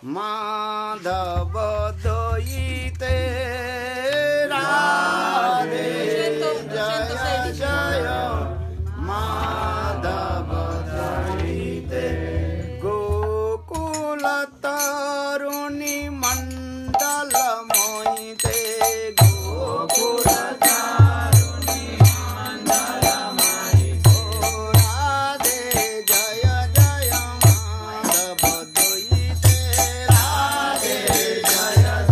माधव दोयिते राधे जय जय माधव दोयिते गोकुल तरुणी मंडल मोहिते गोकुल तरुणी मंडल मोहिते राधे जय जय माधव दोयिते राधे जय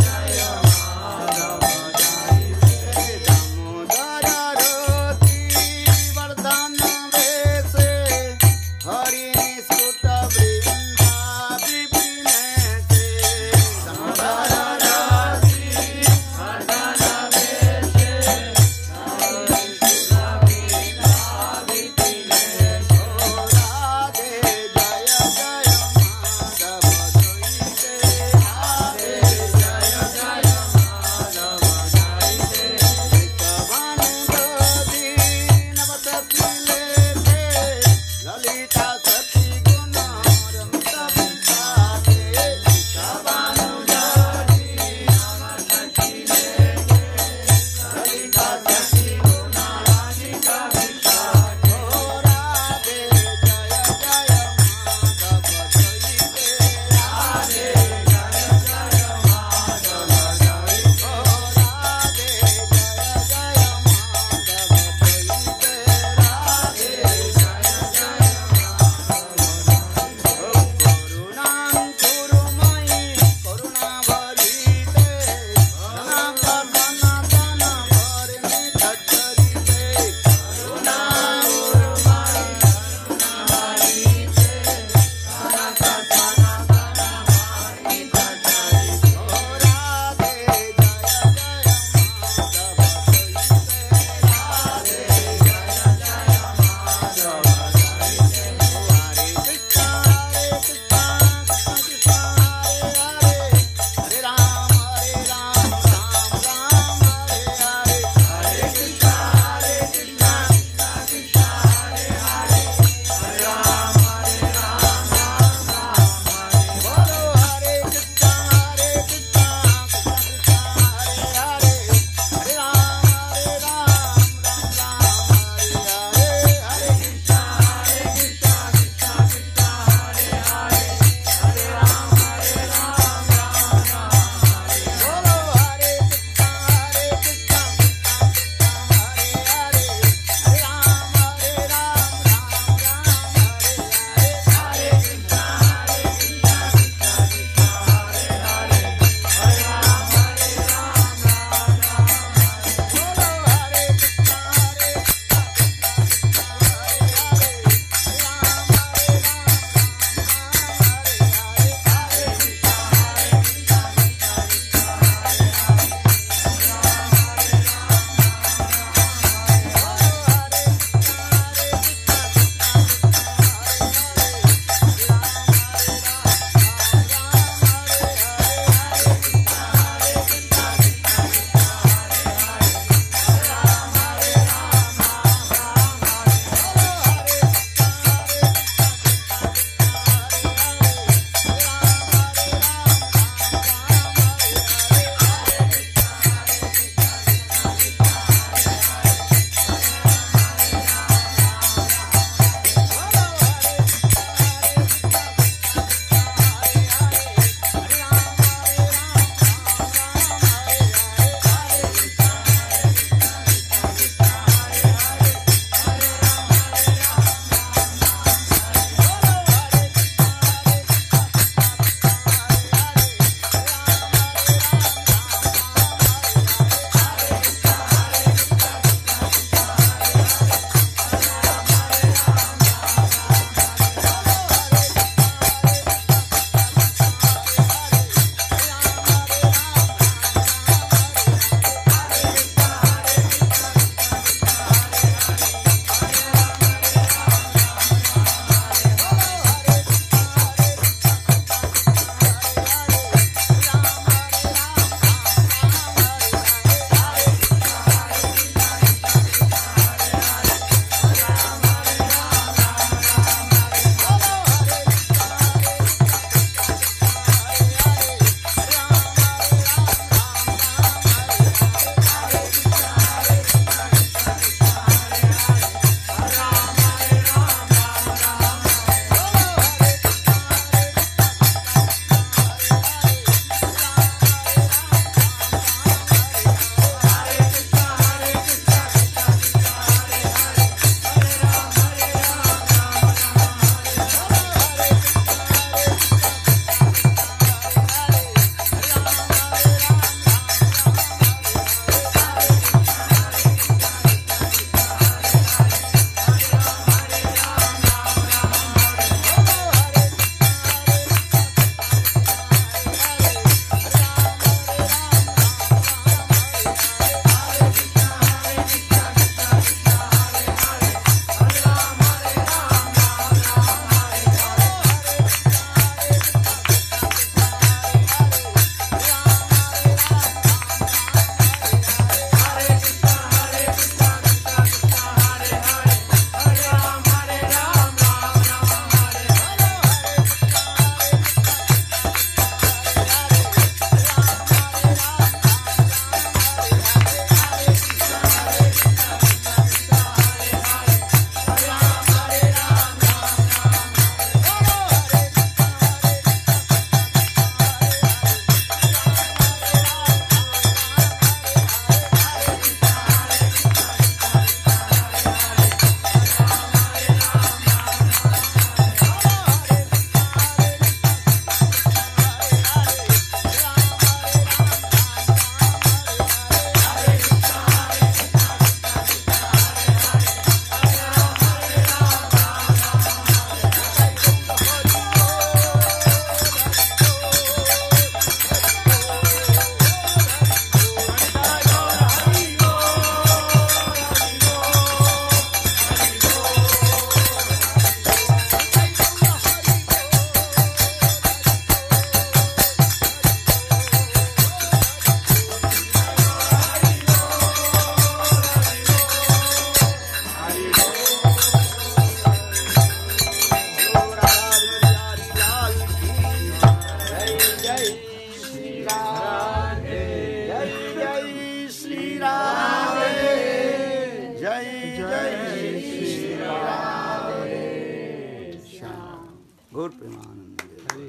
गौर प्रेमानंद।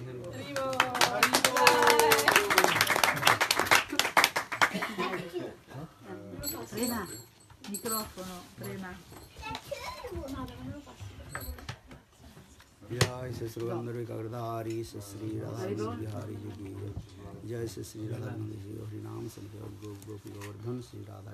Prima, microfono, prima. जय श्री सुगंधर विकाग्रधारी श्री श्री राधा बिहारी जी की जय श्री श्री राधा जी हरि नाम संकीर्तन गोपी गोवर्धन श्री राधा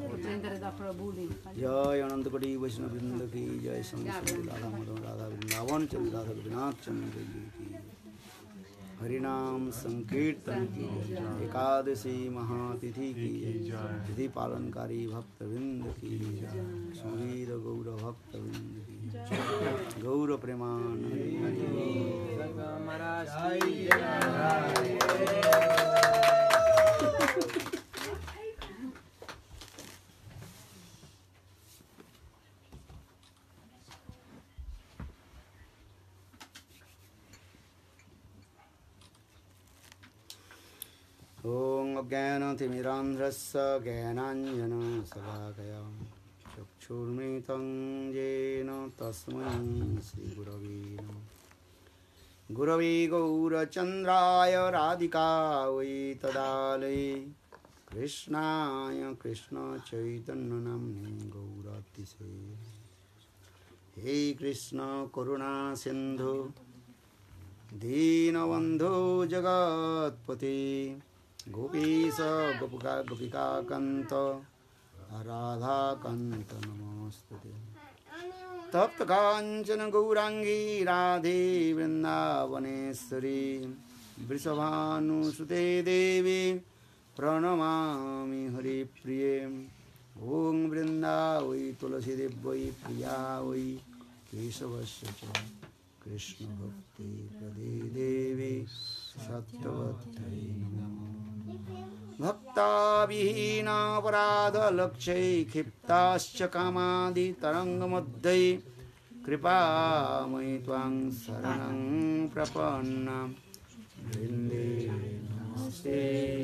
जय अनंत कोटि वैष्णव वृंद की जय श्री राधा मदन राधा वृंदावन चंद्र राधा गोपीनाथ चंद्र जी की हरि नाम संकीर्तन की एकादशी महातिथि की तिथि पालनकारी भक्त वृंद की सुवीर गौर भक्त वृंद की गौर प्रेमानंद। ओम अज्ञानतिमिरान्ध्रस्य ज्ञानाञ्जनशलाकया चक्षुर्मिलितं येन तस्मै श्रीगुरवे नमः। गुरवे गौरचन्द्राय राधिकायै तदालये कृष्णाय कृष्णचैतन्यनाम्ने गौरतिसे। हे कृष्ण करुणा सिन्धु दीनबन्धो जगत्पते गोपीश गोपिकान्त राधाकान्त नमोस्तुते। तप्त कांचन गौरांगी राधे वृंदावनेश्वरी वृषभानुसुते देवी प्रणमामि हरिप्रिये। ओं वृंदावै तुलसीदेव्यै प्रिया वै केशवस्य च कृष्ण भक्ति प्रदे देवी सत्यवत्यै नमः। भक्ताविहीनापराधलक्ष्यै क्षिप्ताश्च कामादि तरङ्गमध्ये कृपामयि त्वां शरणं प्रपन्ना वृन्दे नमस्ते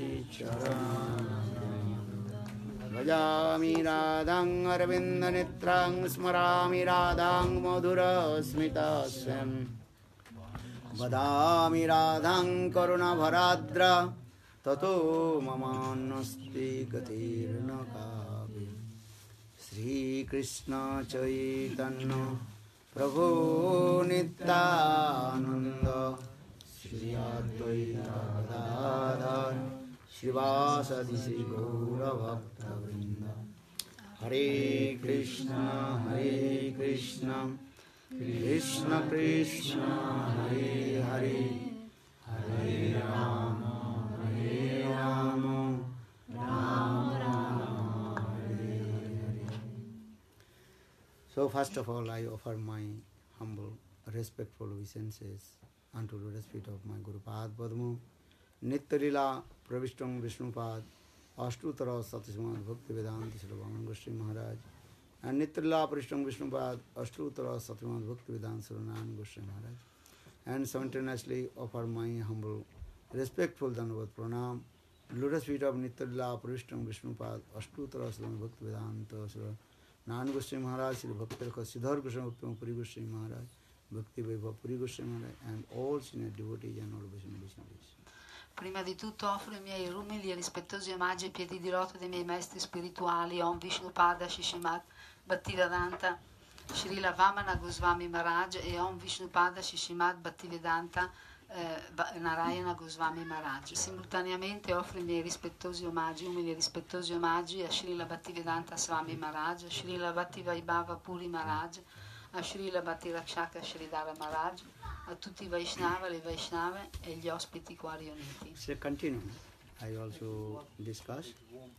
चरणं। भजामि राधां अरविन्दनेत्रां स्मरामि राधां मधुरस्मितास्यं वदामि राधां करुणाभराद्रा ततो ममान्नस्ति गतिर्न कापि। श्रीकृष्ण चैतन्य प्रभो नित्यानन्द श्री अद्वैत गदाधर श्रीवासदि श्री गौरभक्तवृन्द। हरे कृष्ण कृष्ण कृष्ण हरे हरे हरे राम राम राम हरे Hare. So first of all, I offer my humble, respectful obeisances unto the lotus feet of my Guru Pad Padma, Nitya Lila Pravishtam Vishnupad, Ashtutara Satismad Bhakti Vedanta Sri Vaman Goswami Maharaj, and Nitya Lila Pravishtam Vishnupad, Ashtutara Satismad Bhakti Vedanta Sri Nanan Goswami Maharaj, and simultaneously offer my humble, respectful Dandavat Pranam, lotus feet of Nitya Lila Pravishtam Vishnupad, Ashtutara Satismad Bhakti Vedanta Sri Nanan Goswami Maharaj, Sri Bhakti Siddhar Goswami Uttama Puri Goswami Maharaj, Bhakti Vaibhav Puri Goswami Maharaj, and all senior devotees and all Vaishnavas. Prima di tutto offro i miei umili e rispettosi omaggi ai piedi di loto dei miei maestri spirituali, Om Vishnupada Shishimat Bhaktivedanta Srila Vamana Goswami Maharaj e Om Vishnupada Shishimat Bhaktivedanta Narayana Goswami Maharaj. Simultaneamente offro i miei rispettosi omaggi, umili e rispettosi omaggi a Srila Bhaktivedanta Swami Maharaj, a Srila Bhakti Vaibhava Puri Maharaj, a Srila Bhakti Rakshaka Sridhara Maharaj, a tutti i Vaishnava, le Vaishnave e gli ospiti qua riuniti. So continue. I also discuss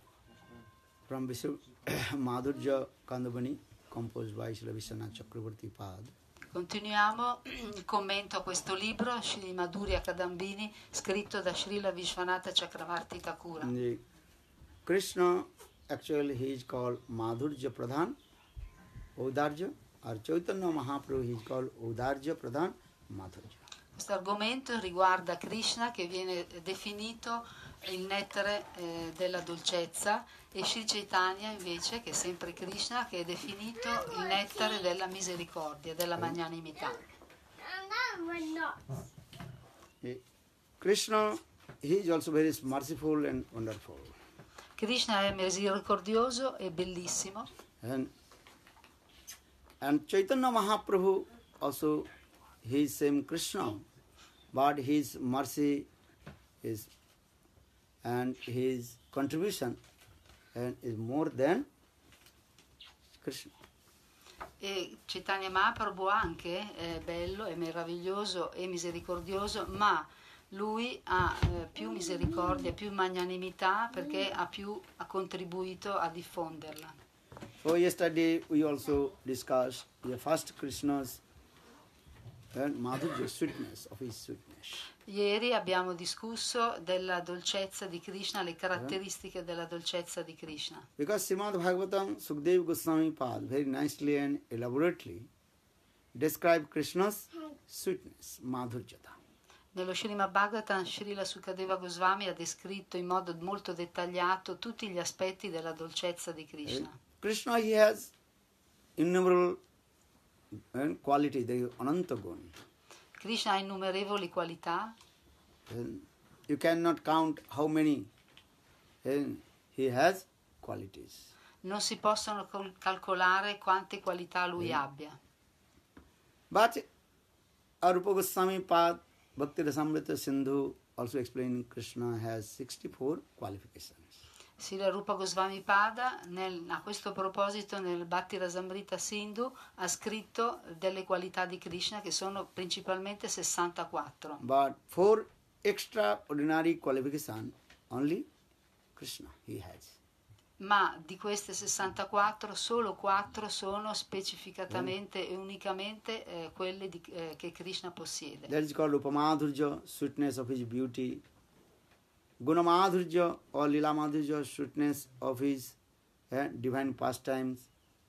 from Madhurya Kandavani, composed by Srila Vishwanath Chakravarti Pad. Continuiamo il commento a questo libro, Sri Madhurya Kadambini, scritto da Srila Vishwanatha Chakravarti Thakura. Krishna, actually he is called Madhurya Pradhan, Audarja, or Chaitanya Mahaprabhu he is called Audarja Pradhan Madhurya. Questo argomento riguarda Krishna, che viene definito il nettare della dolcezza, e Sri Chaitanya invece, che è sempre Krishna, che è definito il nettare della misericordia, della magnanimità. Krishna, he is also very merciful and wonderful. Krishna è misericordioso e bellissimo. And Chaitanya Mahaprabhu also, he is same Krishna, but his mercy is and his contribution and is more than Krishna. E Chaitanya Mahaprabhu anche è bello, è meraviglioso e misericordioso, ma lui ha più misericordia, più magnanimità perché ha contribuito a diffonderla. So yesterday we also discussed the first Krishna's and Madhurya, sweetness of his sweetness. Ieri abbiamo discusso della dolcezza di Krishna, le caratteristiche della dolcezza di Krishna. Because Srimad Bhagavatam, Sukadeva Goswami Pad very nicely and elaborately describe Krishna's sweetness, Madhurjata. Nello Srimad Bhagavatam, Srila Sukadeva Goswami ha descritto in modo molto dettagliato tutti gli aspetti della dolcezza di Krishna. Krishna, he has innumerable qualities, there is Ananta Gun. Krishna ha innumerevoli qualità. You cannot count how many he has qualities. Non si possono calcolare quante qualità lui abbia. But Arupa Goswami Pad, Bhakti Rasamrita Sindhu also explaining Krishna has 64 qualifications. Srila Rupa Goswami Pada a questo proposito nel Bhakti Rasamrita Sindhu ha scritto delle qualità di Krishna che sono principalmente 64. But 4 extraordinary qualifications only Krishna he has. Ma di queste 64 solo 4 sono specificatamente e unicamente quelle che Krishna possiede. That is called Upamadhurja, sweetness of his beauty. Gunamadhurja or Lila Madhurja, sweetness of his divine pastimes.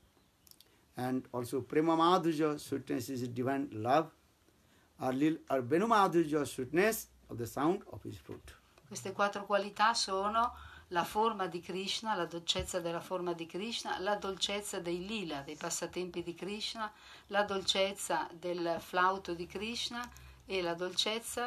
And also Prema Madhurja, sweetness is his divine love. Or Venu Madhurja, sweetness of the sound of his flute. Queste 4 qualità sono la forma di Krishna, la dolcezza della forma di Krishna, la dolcezza dei lila, dei passatempi di Krishna, la dolcezza del flauto di Krishna e la dolcezza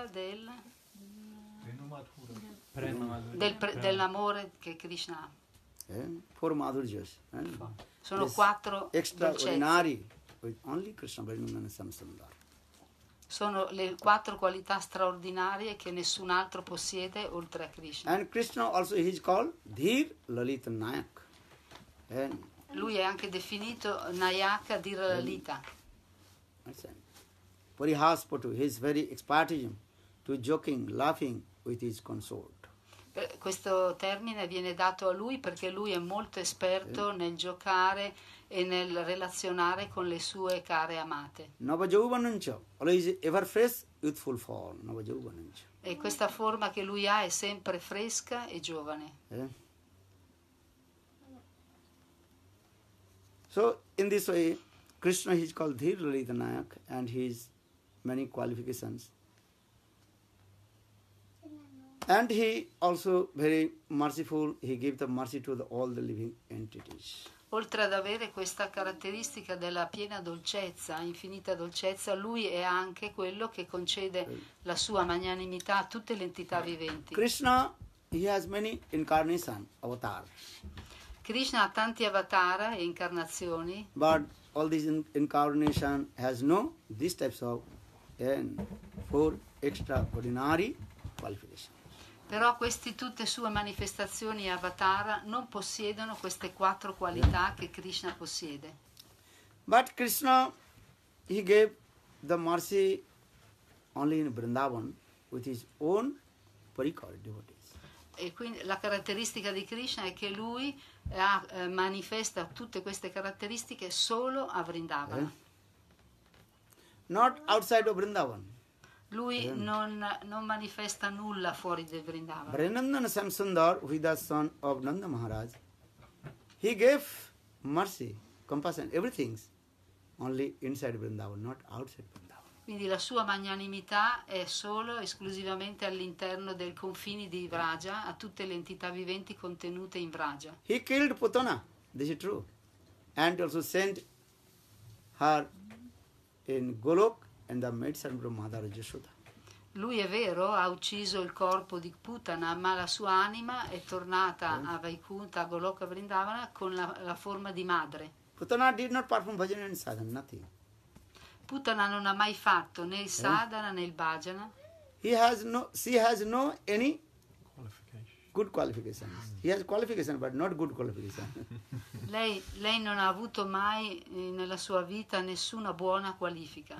dell'amore che Krishna ha. 4 Madhurjas. Sono 4 extraordinary with only Krishna Varinunana Samsundar. Sono le 4 qualità straordinarie che nessun altro possiede oltre a Krishna. And Krishna also he is called Dhir Lalita Nayak. Lui è anche definito Nayaka Dhira Lalita. Parihaspatu, his very expertism to joking, laughing with his consort. Questo termine viene dato a lui perché lui è molto esperto nel giocare e nel relazionare con le sue care amate. Navajauvanancha, always ever fresh, youthful form. Navajauvanancha. E questa forma che lui ha è sempre fresca e giovane. So in this way, Krishna is called Dhir Lalita Nayak and his many qualifications. And he also very merciful, he gave the mercy to all the living entities. Oltre ad avere questa caratteristica della piena dolcezza, infinita dolcezza, lui è anche quello che concede la sua magnanimità a tutte le entità viventi. Krishna, he has many incarnation, avatar. Krishna ha tanti avatar e incarnazioni. But all these incarnation has no these types of 4 extraordinary qualifications. Però tutte sue manifestazioni e avatar non possiedono queste 4 qualità che Krishna possiede. But Krishna, he gave the mercy only in Vrindavan with his own parikar devotees. E quindi la caratteristica di Krishna è che lui manifesta tutte queste caratteristiche solo a Vrindavana. Not outside of Vrindavan. Lui non manifesta nulla fuori del Vrindavana. Vrinandana Samsundar, who is the son of Nanda Maharaj, he gave mercy, compassion, everything only inside Vrindavan, not outside Vrindavan. Quindi la sua magnanimità è solo esclusivamente all'interno dei confini di Vraja, a tutte le entità viventi contenute in Vraja. He killed Putana, this is true, and also sent her in Golok and the maidservant of Mother Yashoda. Lui è vero, ha ucciso il corpo di Putana, ma la sua anima è tornata a Vaikunta, a Goloka Vrindavana, con la forma di madre. Putana did not perform bhajan and sadhana, nothing. Putana non ha mai fatto né il sadhana né il bhajana. She has no any good qualifications. He has qualification, but not good qualification. Lei non ha avuto mai nella sua vita nessuna buona qualifica.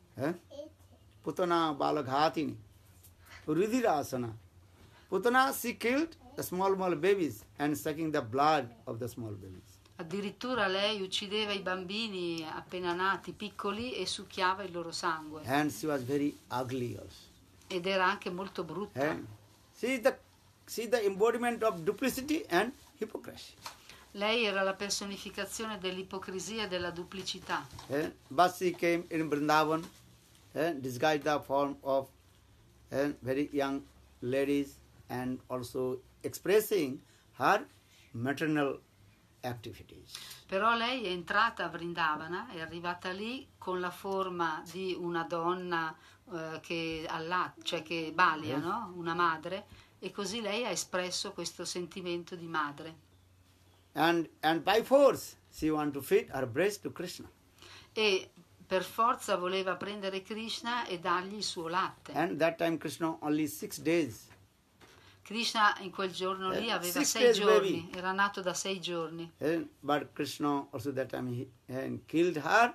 Putana balaghatini, Rudirasana. Putana, she killed the small babies and sucking the blood of the small babies. Addirittura lei uccideva i bambini appena nati, piccoli, e succhiava il loro sangue. And she was very ugly also. Ed era anche molto brutta. She is the embodiment of duplicity and hypocrisy. Lei era la personificazione dell'ipocrisia e della duplicità. But she came in Vrindavan, disguised the form of very young ladies and also expressing her maternal activities. Però lei è entrata a Vrindavana, è arrivata lì con la forma di una donna che cioè che balia, no? Una madre, e così lei ha espresso questo sentimento di madre. And by force she wanted to feed her breast to Krishna. E per forza voleva prendere Krishna e dargli il suo latte. And that time Krishna only 6 days. Krishna in quel giorno lì aveva 6 6 days giorni, baby. era nato da 6 giorni. But Krishna also that time he killed her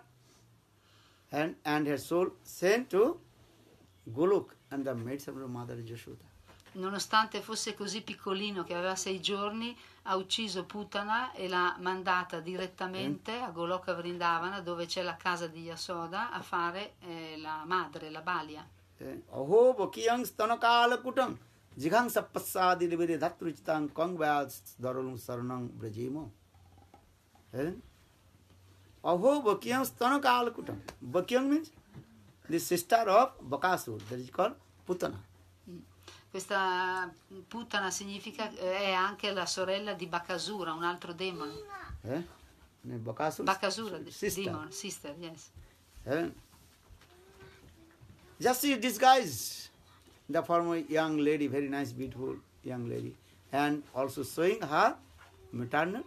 and her soul sent to Golok and the maidservant of Mother Yashoda. Nonostante fosse così piccolino che aveva 6 giorni, ha ucciso Putana e l'ha mandata direttamente a Goloka Vrindavana, dove c'è la casa di Yasoda, a fare la madre, la balia. Aho bokiyang stanakala kutang jighang sappasadi devede dhatruchitang kongvyas darulum saranang brajimo. Aho bokiyang stanakala kutang. Bokiyang means the sister of Bakasur, that is called Putana. Questa Putana significa è anche la sorella di Bakasura, un altro demone. Bakasura, demon, sister, yes. Just she disguised the form of young lady, very nice, beautiful young lady, and also showing her maternal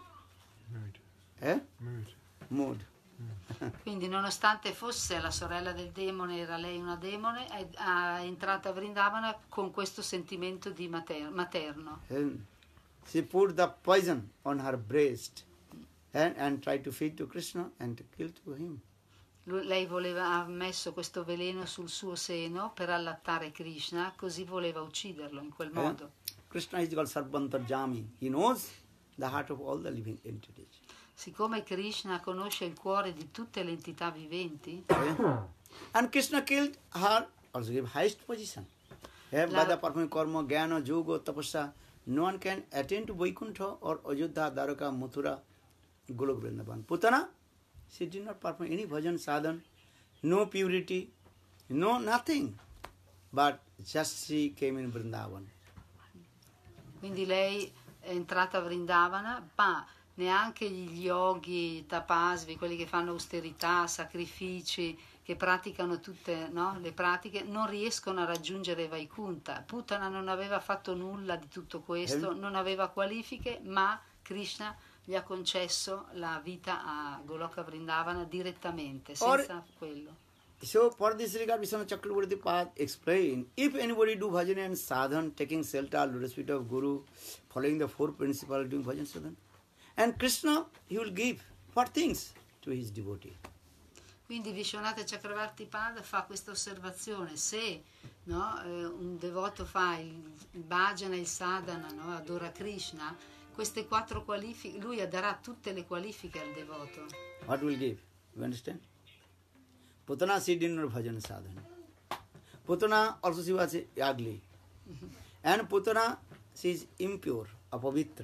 mood. Quindi nonostante fosse la sorella del demone, era lei una demone, è entrata a Vrindavana con questo sentimento di materno. She put the poison on her breast and tried to feed to Krishna and to kill to him. Lei ha messo questo veleno sul suo seno per allattare Krishna, così voleva ucciderlo in quel modo. Krishna is called Sarvantarjami. He knows the heart of all the living entities. Siccome Krishna conosce il cuore di tutte le entità viventi, and Krishna killed her, also gave highest position. By the performing karma, jnana, yoga, tapasya, no one can attain to Vaikuntha or Ajodhya, Dwaraka, Mathura, Golok Vrindavan. Putana, she did not perform any bhajan sadhan, no purity, no nothing, but just she came in Vrindavan. Quindi lei è entrata a Vrindavana, ma neanche gli yogi, tapasvi, quelli che fanno austerità, sacrifici, che praticano tutte le pratiche, non riescono a raggiungere Vaikunta. Putana non aveva fatto nulla di tutto questo, non aveva qualifiche, ma Krishna gli ha concesso la vita a Goloka Vrindavana direttamente, senza quello. So for this regard, Vishwanath Chakravarti Pad explained, if anybody do bhajan and sadhan, taking shelter, lotus feet of Guru, following the 4 principles, doing bhajan sadhan, and Krishna, he will give what things to his devotee. Quindi Vishwanath Chakravarti Pad fa questa osservazione: se un devoto fa il bhajana e il sadhana, adora Krishna, queste 4 qualifiche, lui darà tutte le qualifiche al devoto. What will give? You understand? Putana, she did not bhajan sadhana. Putana also she was ugly. And Putana, she is impure, apavitra.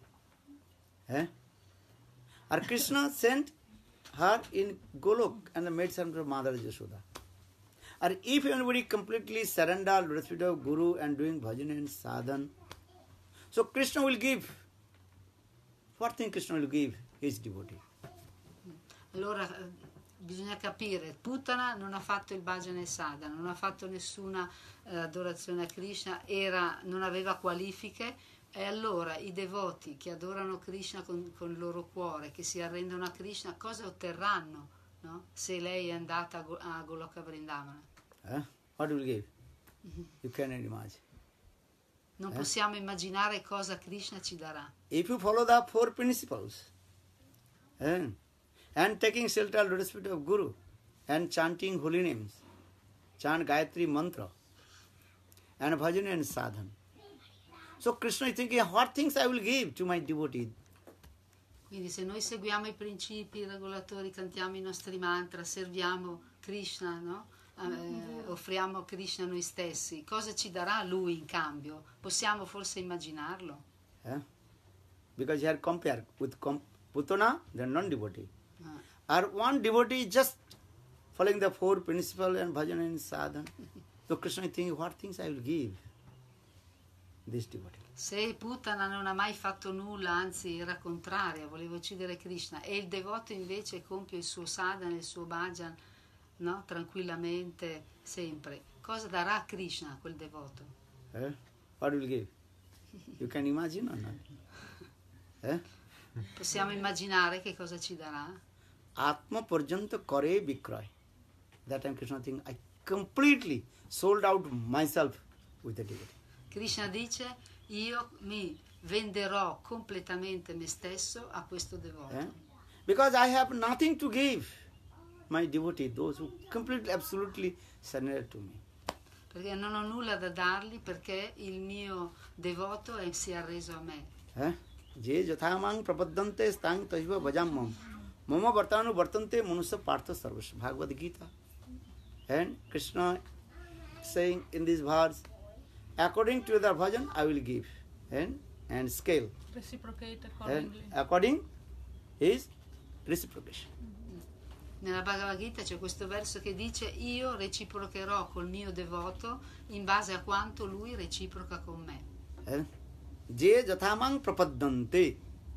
Or Krishna sent her in Golok and the maidservant of Mother Yashoda. Or if anybody completely surrender lotus feet of Guru and doing bhajan and sadhan, so Krishna will give. What thing Krishna will give his devotee? Allora bisogna capire, Putana non ha fatto il bhajana e sadhana, non ha fatto nessuna adorazione a Krishna, non aveva qualifiche, e allora i devoti che adorano Krishna con il loro cuore, che si arrendono a Krishna, cosa otterranno, no? Se lei è andata a Goloka Vrindavana? What will give? You cannot imagine. Non possiamo immaginare cosa Krishna ci darà. If you follow the four principles, and taking shelter at lotus feet of Guru, and chanting holy names, chant Gayatri mantra, and bhajan and sadhan. So Krishna is thinking, what things I will give to my devotee? Quindi se noi seguiamo i principi, i regolatori, cantiamo i nostri mantra, serviamo Krishna, no? Offriamo a Krishna noi stessi, cosa ci darà lui in cambio? Possiamo forse immaginarlo? Because here compare with Putana, the non-devotee. Or one devotee just following the four principles and bhajan and sadhan. So Krishna is thinking, what things I will give this devotee? Se Putana non ha mai fatto nulla, anzi era contraria, voleva uccidere Krishna, e il devoto invece compie il suo sadhana, il suo bhajan, no? Tranquillamente, sempre. Cosa darà a Krishna a quel devoto? What will give? You can imagine or not? Possiamo immaginare che cosa ci darà? Atma parjanta kare vikray. That time Krishna thinking, I completely sold out myself with the devotee. Krishna dice, io mi venderò completamente me stesso a questo devoto. Because I have nothing to give my devotee, those who completely, absolutely surrender to me. Perché non ho nulla da dargli, perché il mio devoto si è arreso a me. Je jathamang prapaddante stang tajva bhajamam mama vartanu vartante manusya partha sarvasya. Bhagavad Gita. And Krishna saying in this verse, according to the bhajan I will give, and scale. Reciprocate accordingly. And according his reciprocation. Nella Bhagavad Gita c'è questo verso che dice, io reciprocherò col mio devoto in base a quanto lui reciproca con me. Je jathamang prapaddante.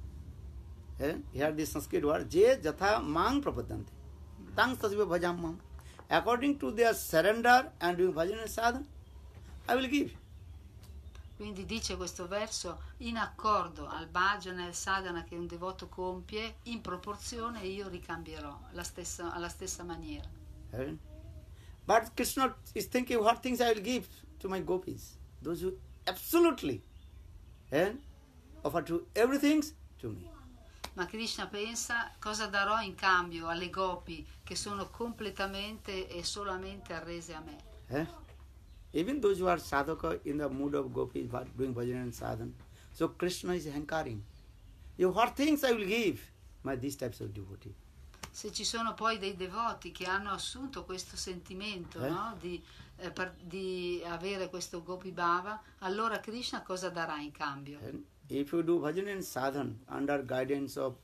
Here this Sanskrit word, je jathamang prapaddante tang tasva bhajamam. According to their surrender and doing bhajan and sadhana, I will give. Quindi dice questo verso, in accordo al bhajana e al sadhana che un devoto compie, in proporzione io ricambierò alla stessa maniera. But Krishna is thinking, what things I will give to my gopis, those who absolutely offer to everything to me. Ma Krishna pensa, cosa darò in cambio alle gopi che sono completamente e solamente arrese a me. Even those who are sadhaka in the mood of gopis doing bhajan and sadhana. So Krishna is hankering. What things I will give my these types of devotee. Se ci sono poi dei devoti che hanno assunto questo sentimento, no? di avere questo gopi bhava, allora Krishna cosa darà in cambio? If you do bhajan and sadhana under guidance of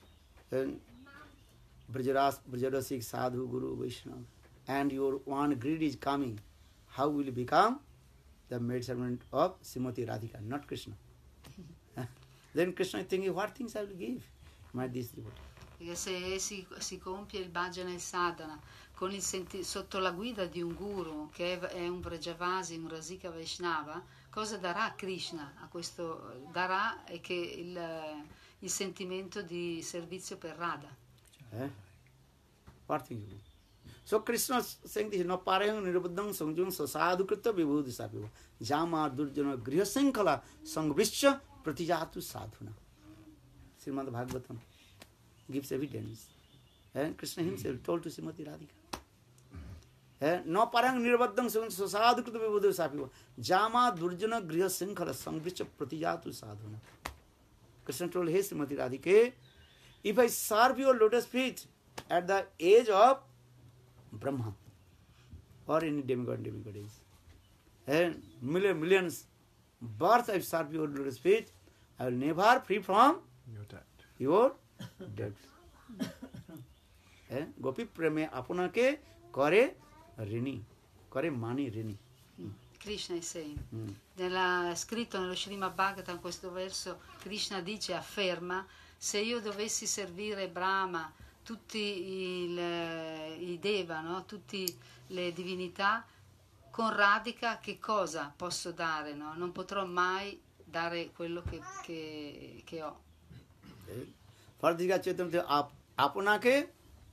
Brajarasik Sadhu Guru Vaishnava, and your one greed is coming, how will you become the maidservant of Srimati Radhika, not Krishna? Then Krishna is thinking, what things I will give my this devotee. Perché se si compie il bhajana e il sadhana con sotto la guida di un guru che è un Vrajavasi, un Rasika Vaishnava, cosa darà Krishna a questo? Darà che il sentimento di servizio per Radha. What things you do? So Krishna is saying this, no parayang nirubuddham sangjung sasadhu krita vibhudi sapiva jama durjana griha sankala sangvishya pratijatu sadhuna. Srimad Bhagavatam gives evidence. Krishna himself told to Srimati Radhika. No parayang nirubuddham sangjung sasadhu krita vibhudi sapiva jama durjana griha sankala sangvishya pratijatu sadhuna. Krishna told, hey Srimati Radhika, if I serve your lotus feet at the age of Brahma or any demigod demigoddess, and millions births I serve your lotus feet, I will never free from your debt. Gopi preme apunake kare rini, kare mani rini. Krishna è sempre. Scritto nello Srimad Bhagavatam questo verso, Krishna dice, afferma, se io dovessi servire Brahma tutti i Deva, no? Tutte le divinità, con Radhika che cosa posso dare? No? Non potrò mai dare quello che ho. Fardika Chaitanya Apanake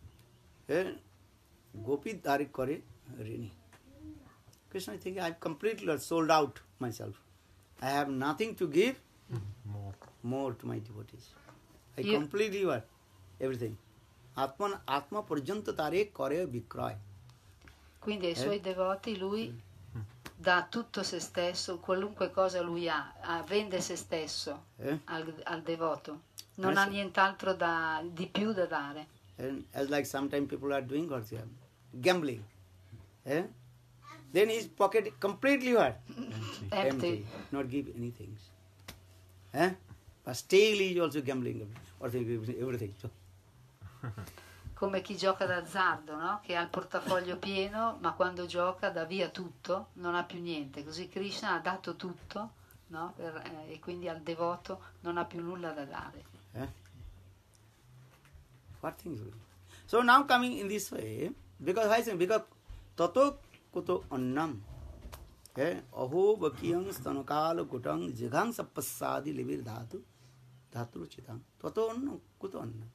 Gopi Dharik Kare Rini. Krishna is thinking, I have completely sold out myself. I have nothing to give more to my devotees. I completely give everything. Atma Parjanta Tare Kare Vikray. Quindi ai suoi devoti lui dà tutto se stesso, qualunque cosa lui ha, vende se stesso al devoto. Non ha nient'altro di più da dare. And as like sometimes people are doing what they are, gambling. Then his pocket completely what? Empty. Not give anything. But still he is also gambling or everything. Come chi gioca d'azzardo, no? Che ha il portafoglio pieno, ma quando gioca dà via tutto, non ha più niente. Così Krishna ha dato tutto, no? E quindi al devoto non ha più nulla da dare. What things? So now coming in this way, because why? Because tato kuto annam, aho bakiyang stanakal kutang jigang sappasadi livir dhatu chitang. Tato annam kuto annam.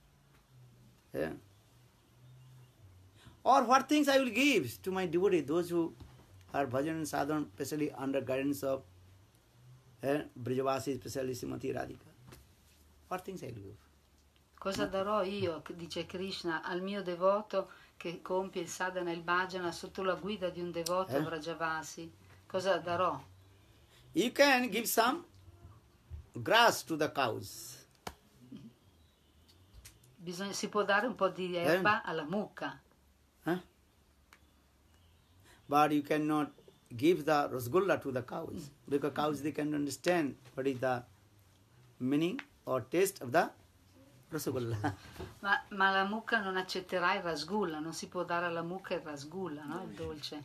Or what things I will give to my devotees, those who are bhajan and sadhan, especially under guidance of Brijavasi, especially Srimati Radhika. What things I will give? Cosa darò io, dice Krishna, al mio devoto che compie il sadhana e il bhajana sotto la guida di un devoto Vrajavasi? Cosa darò? You can give some grass to the cows. Si può dare un po' di erba alla mucca. But you cannot give the rasgulla to the cows, because cows they can understand what is the meaning or taste of the rasgulla. Ma la mucca non accetterà il rasgulla, non si può dare alla mucca il rasgulla, no? Il dolce.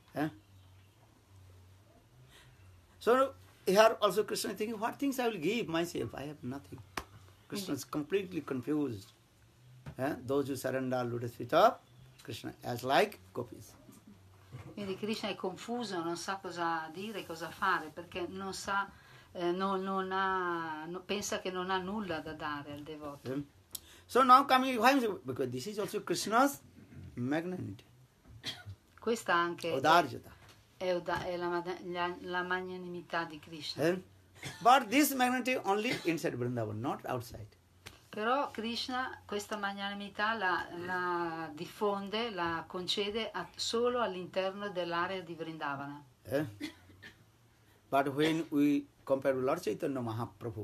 So here also Krishna is thinking, what things I will give myself? I have nothing. Krishna is completely confused. Those who surrender lotus feet of Krishna as like gopis. Quindi Krishna è confuso, non sa cosa dire, cosa fare, perché non sa, pensa che non ha nulla da dare al devoto. So now coming, because this is also Krishna's magnanimity. Questa anche Udarjata. è la magnanimità di Krishna. But this magnanimity only inside Vrindavan, not outside. Però Krishna questa magnanimità la diffonde, la concede solo all'interno dell'area di Vrindavana. But when we compare with Lord Chaitanya Mahaprabhu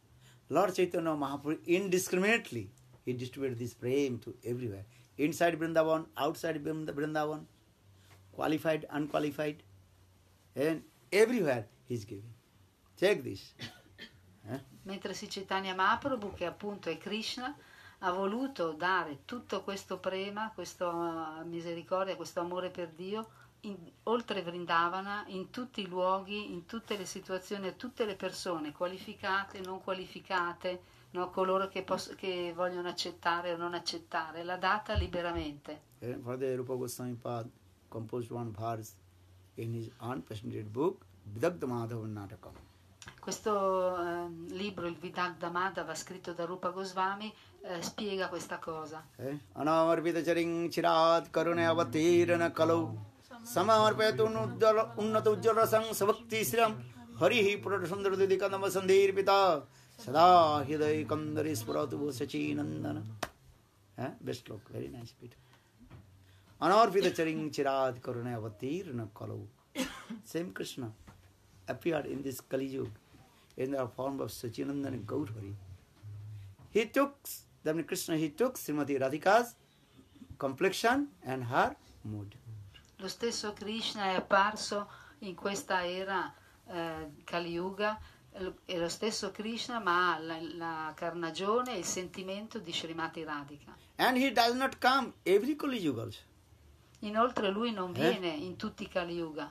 indiscriminately, he distributed this prem to everywhere. Inside Vrindavan, outside Vrindavan, qualified, unqualified, and everywhere he is giving. Check this. Mentre Sri Chaitanya Mahaprabhu, che appunto è Krishna, ha voluto dare tutto questo prema, questa misericordia, questo amore per Dio, oltre Vrindavana, in tutti i luoghi, in tutte le situazioni, a tutte le persone, qualificate, non qualificate, no? Coloro che vogliono accettare o non accettare, l'ha data liberamente. Further, Rupa Goswami Pad composed one verse in his unpatented book, Vidagdha Madhava Natakam. Questo libro, il Vidagdha Madhava, scritto da Rupa Goswami, spiega questa cosa. Anamarpita charing chirat karune avatirana kalau samarpayatu unnata ujjala sang savakti sram harihi purata sundara didikandama sandhir pita sada hidai kandari spuratu sachinandana. Best look, very nice bit. Anamarpita charing chirat karune avatirana kalau. Same Krishna appeared in this Kali Yuga in the form of Sachinandana and Gaurhari. He took Srimati Radhika's complexion and her mood. Lo stesso Krishna è apparso in questa era Kali Yuga, è lo stesso Krishna, ma ha la carnagione e il sentimento di Srimati Radhika. And he does not come every Kali Yuga also. Inoltre lui non viene in tutti i Kali Yuga.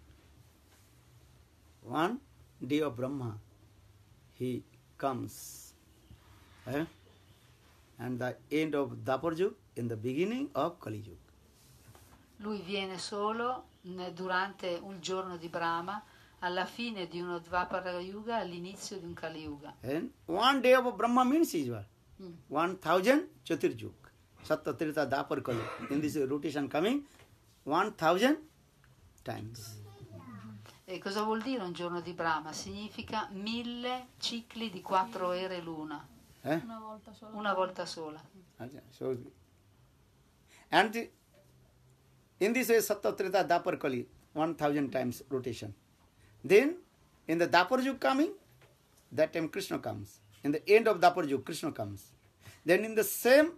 One day of Brahma, he comes. and the end of Dapar Yuga in the beginning of Kali Yuga. Lui viene solo durante un giorno di Brahma, alla fine di uno Dvapara Yuga, all'inizio di un Kali Yuga. And one day of Brahma means is what? Mm. 1000 Chaturjug. Satta Trita Dapar Kali. In this rotation coming 1000 times. E cosa vuol dire un giorno di Brahma? Significa 1000 cicli di 4 ere l'una, Eh? Una volta sola. una volta sola. Okay, so, and in this way Satta Trita Dapar Kali 1000 times rotation. Then in the Dapar Yuga coming, that time Krishna comes. In the end of Dapar Yuga, Krishna comes. Then in the same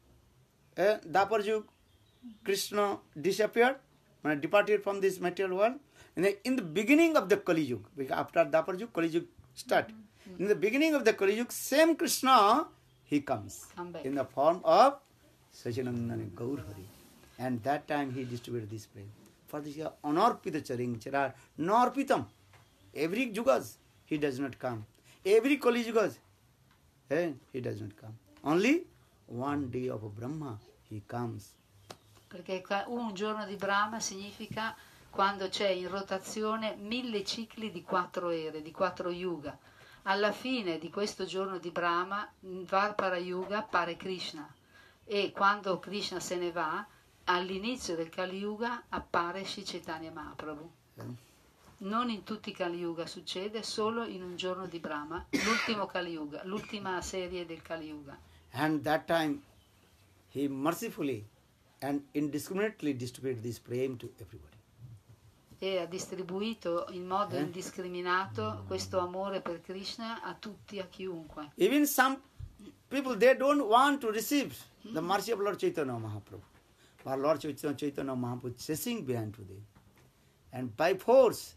Dapar Yuga, Krishna disappeared, departed from this material world. And in the beginning of the Kali Yuga, because after Dapar Yuga, Kali Yuga start. In the beginning of the Kali Yuga, same Krishna, he comes Come back. in the form of Sachidanandana Gaur Hari. And that time he distributed this prayer. For this Anarpita Charing Charar Narpitam. Every Yugas he does not come. Every Kali Yugas he does not come. Only one day of Brahma he comes. Perché un giorno di Brahma significa quando c'è in rotazione 1000 cicli di 4 ere, di 4 yuga. Alla fine di questo giorno di Brahma, in Dvapara Yuga, appare Krishna. E quando Krishna se ne va, all'inizio del Kali Yuga appare Sri Chaitanya Mahaprabhu. Non in tutti i Kali Yuga succede, solo in un giorno di Brahma, l'ultimo Kali Yuga, l'ultima serie del Kali Yuga. And that time he mercifully and indiscriminately distributed this prayam to everybody. E ha distribuito in modo indiscriminato questo amore per Krishna a tutti, a chiunque. Even some people, they don't want to receive the mercy of Lord Chaitanya Mahaprabhu. But Lord Chaitanya Mahaprabhu is chasing behind to them. And by force,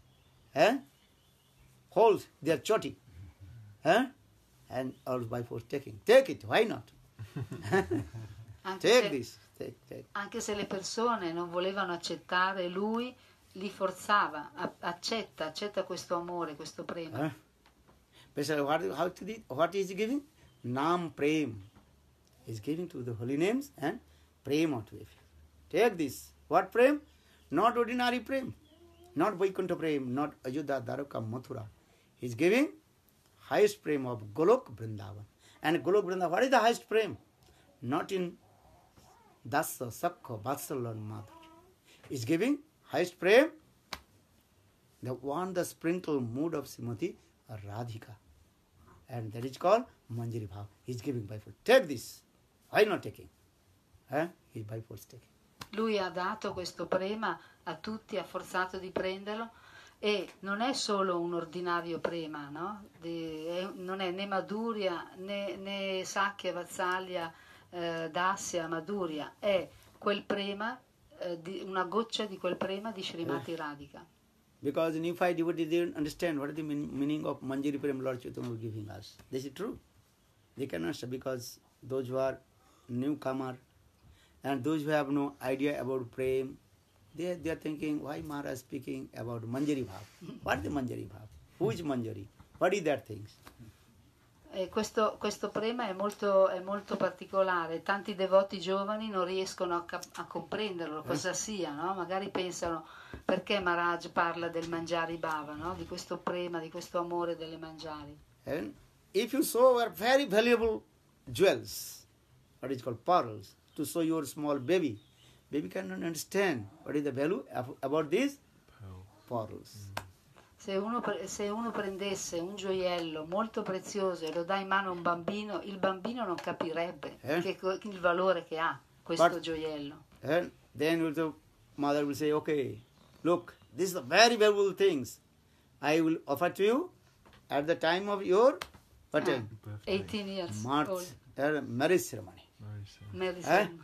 holds their choti. And or by force taking. Take it, why not? Take this. Take. Anche se le persone non volevano accettare, lui li forzava. Accetta questo amore, questo prema. What is he giving? Nam Prem. He is giving to the holy names and Prema to everyone. Take this. What Prem? Not ordinary Prem. Not Vaikuntha Prem. Not Ayodhya, Dwaraka, Mathura. He is giving highest Prem of Golok Vrindavan. And Golok Vrindavan, what is the highest Prem? Not in Dasa, Sakha, Vatsala and Madhur. He is giving highest Prem, the sprinkle mood of Srimati Radhika. And that is called Manjari Bhav. He is giving by force. Take this. Why not taking? He is by force taking. Lui ha dato questo prema a tutti, ha forzato di prenderlo, e non è solo un ordinario prema, no? Non è né Madhurya, né Sakya, Vatsalya, Dasya, Madhurya, è quel prema, una goccia di quel prema di Srimati Radhika. Because unified devotees, they don't understand what is the meaning of Manjari Prem Lord Chaitanya was giving us. This is true. They cannot understand because those who are newcomer and those who have no idea about Prem, they are thinking, why Maharaj is speaking about Manjari Bhav? What is the Manjari Bhav? Who is Manjari? What is that things? Questo prema è molto particolare. Tanti devoti giovani non riescono a comprenderlo, cosa sia, no? Magari pensano, perché Maharaj parla del Manjari Bhava, no? Di questo prema, di questo amore delle Manjari. And if you show very valuable jewels, what is called pearls, to show your small baby cannot understand what is the value about these pearls. Se uno prendesse un gioiello molto prezioso e lo dà in mano a un bambino, il bambino non capirebbe il valore che ha questo gioiello. And then the mother will say, okay, look, these are very valuable things. I will offer to you at the time of your 18 years old. Marriage ceremony. Marriage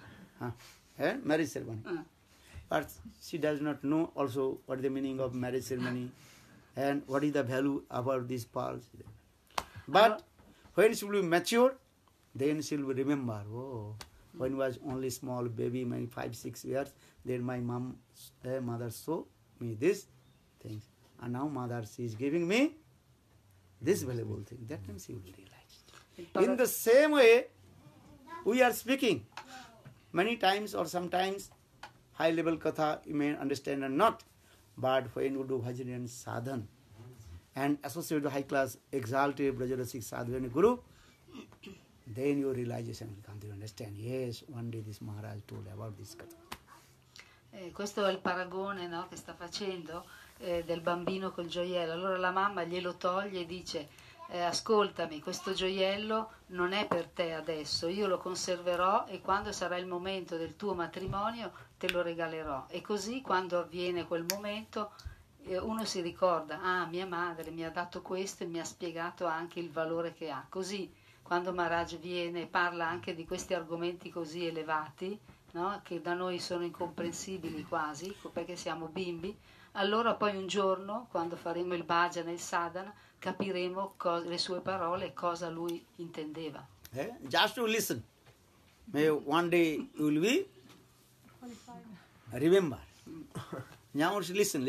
ceremony. But she does not know also what is the meaning of marriage ceremony and what is the value about these pearls. But when she will be mature, then she will remember, when I was only small baby, maybe 5-6 years, then my mother showed me this things. And now mother, she is giving me this valuable thing. That time she will realize. In the same way, We are speaking many times or sometimes high level katha you may understand or not, but when you do bhajan and sadhan and associate with high class exalted Brajarasik sadhu and guru, then your realization will come to understand, yes, one day this Maharaj told about this katha. Questo è il paragone, no, che sta facendo del bambino col gioiello. Allora la mamma glielo toglie e dice: ascoltami, questo gioiello non è per te adesso, io lo conserverò e quando sarà il momento del tuo matrimonio te lo regalerò. E così quando avviene quel momento uno si ricorda: ah, mia madre mi ha dato questo e mi ha spiegato anche il valore che ha. Così quando Maharaj viene e parla anche di questi argomenti così elevati, no, che da noi sono incomprensibili quasi, perché siamo bimbi, allora poi un giorno, quando faremo il bhajan e il sadhana, capiremo le sue parole e cosa lui intendeva. Just to listen. May one day you will be remember. Now listen.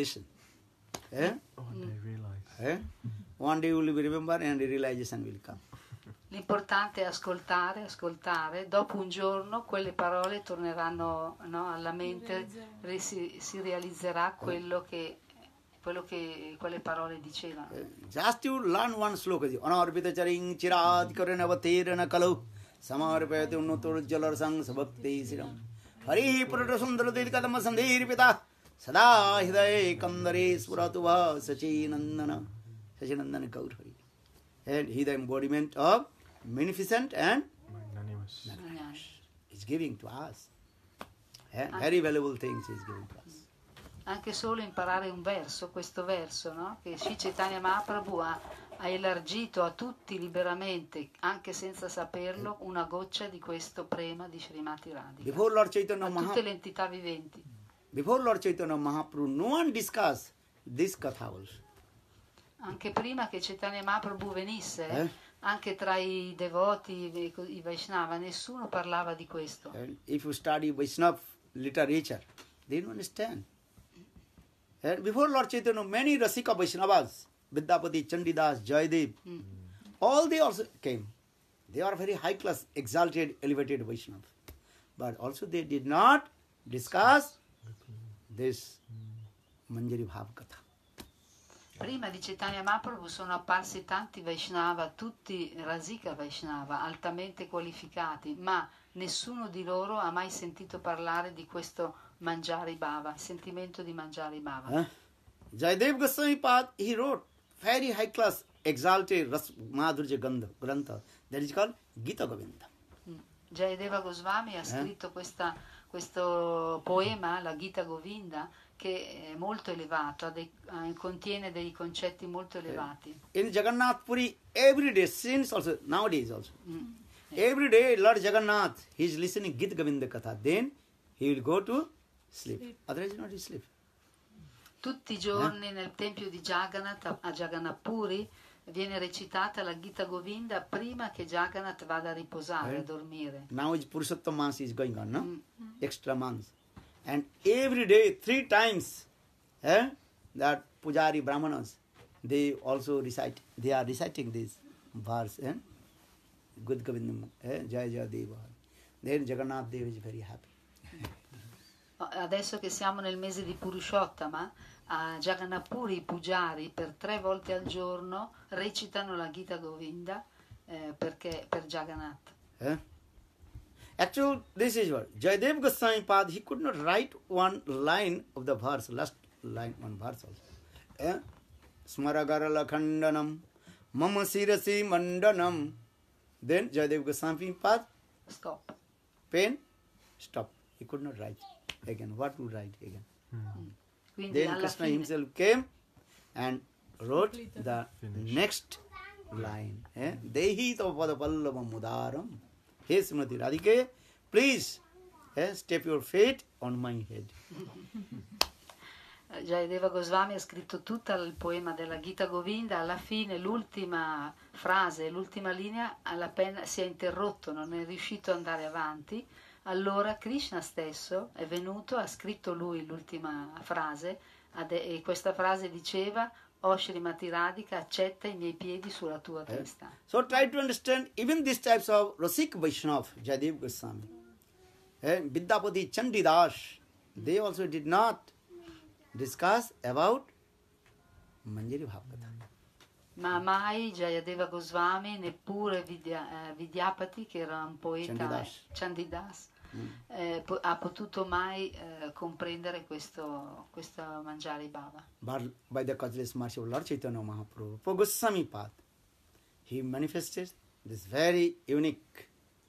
One day you will be remember and the realization will come. L'importante è ascoltare, dopo un giorno quelle parole torneranno, no, alla mente, si realizzerà quello che quelle parole dicevano. Just you learn one sloka. Anarpita charing chirad karanavatirana kalau samarpayate unnatur jalarsang sabhakti siram Hari purata sundara dedikadama sandhirpita sada hidaye kandare suratuva sachinandana Gaur Hari. And he the embodiment of magnificent and magnanimous. He's giving to us. Very valuable things he's giving to us. Anche solo imparare un verso, questo verso, no? Che Sri Chaitanya Mahaprabhu ha elargito a tutti liberamente, anche senza saperlo, una goccia di questo prema di Srimati Radhika. Before Lord Chaitanya a tutte le entità viventi. Before Lord Chaitanya Mahaprabhu, no one discussed this katha also. Anche prima che Chaitanya Mahaprabhu venisse, anche tra i devoti, i Vaishnava, nessuno parlava di questo. And if you study Vaishnava literature, they don't understand. And before Lord Chaitanya, many Rasika Vaishnavas, Vidyapati, Chandidas, Jayadev, all they also came. They are very high class, exalted, elevated Vaishnavas. But also they did not discuss this Manjari Bhav Katha. Prima di Chaitanya Mahaprabhu sono apparsi tanti Vaishnava, tutti Rasika Vaishnava, altamente qualificati, ma nessuno di loro ha mai sentito parlare di questo Manjari Bhava, il sentimento di Manjari Bhava. Jayadev Goswami Pad, he wrote very high class, exalted Madhurya Grantha, that is called Gita Govinda. Jayadeva Goswami ha scritto questo poema, la Gita Govinda, che è molto elevato, contiene dei concetti molto elevati. In Jagannath Puri, every day, since also, nowadays also, every day Lord Jagannath, he is listening Gita Govinda Katha, then he will go to sleep. Otherwise not sleep. Tutti i giorni nel tempio di Jagannath, a Jagannath Puri, viene recitata la Gita Govinda prima che Jagannath vada a riposare, a dormire. Now is Purushottam Mas is going on, no? Extra months. And every day, 3 times, that Pujari Brahmanas, they also recite, they are reciting this verse, Gud Govindam, Jaya Jaya Deva. Then Jagannath Dev is very happy. Adesso che siamo nel mese di Purushottama, a Jagannath Puri i Pujari per 3 volte al giorno recitano la Gita Govinda perché per Jagannath. Actually, this is what Jayadev Goswami Pad, he could not write one line of the verse, last line, one verse also. Smaragarala Khandanam, Mama Sirasi Mandanam. Then Jayadev Goswami Pad, Stop. Pen, stop. He could not write again. What to write again? Quindi Then Krishna himself came and wrote the next line. Dehi tapada pallavam mudaram. Hey Srimati Radhike, please step your feet on my head. Jayadeva Goswami ha scritto tutto il poema della Gita Govinda, alla fine l'ultima frase, l'ultima linea, alla penna si è interrotto, non è riuscito ad andare avanti. Allora Krishna stesso è venuto, ha scritto lui l'ultima frase e questa frase diceva: O Srimati Radhika, accetta i miei piedi sulla tua testa. So try to understand even these types of Rasik Vaishnav, Jayadev Goswami, Vidyapati Chandidas, they also did not discuss about Manjari Bhagavata. Ma mai Jayadeva Goswami, neppure Vidyapati, che era un poeta, Chandidas, ha potuto mai comprendere questo Manjari Bhava. But by the causeless mercy of Lord Chaitanya Mahaprabhu, for Goswami path, he manifested this very unique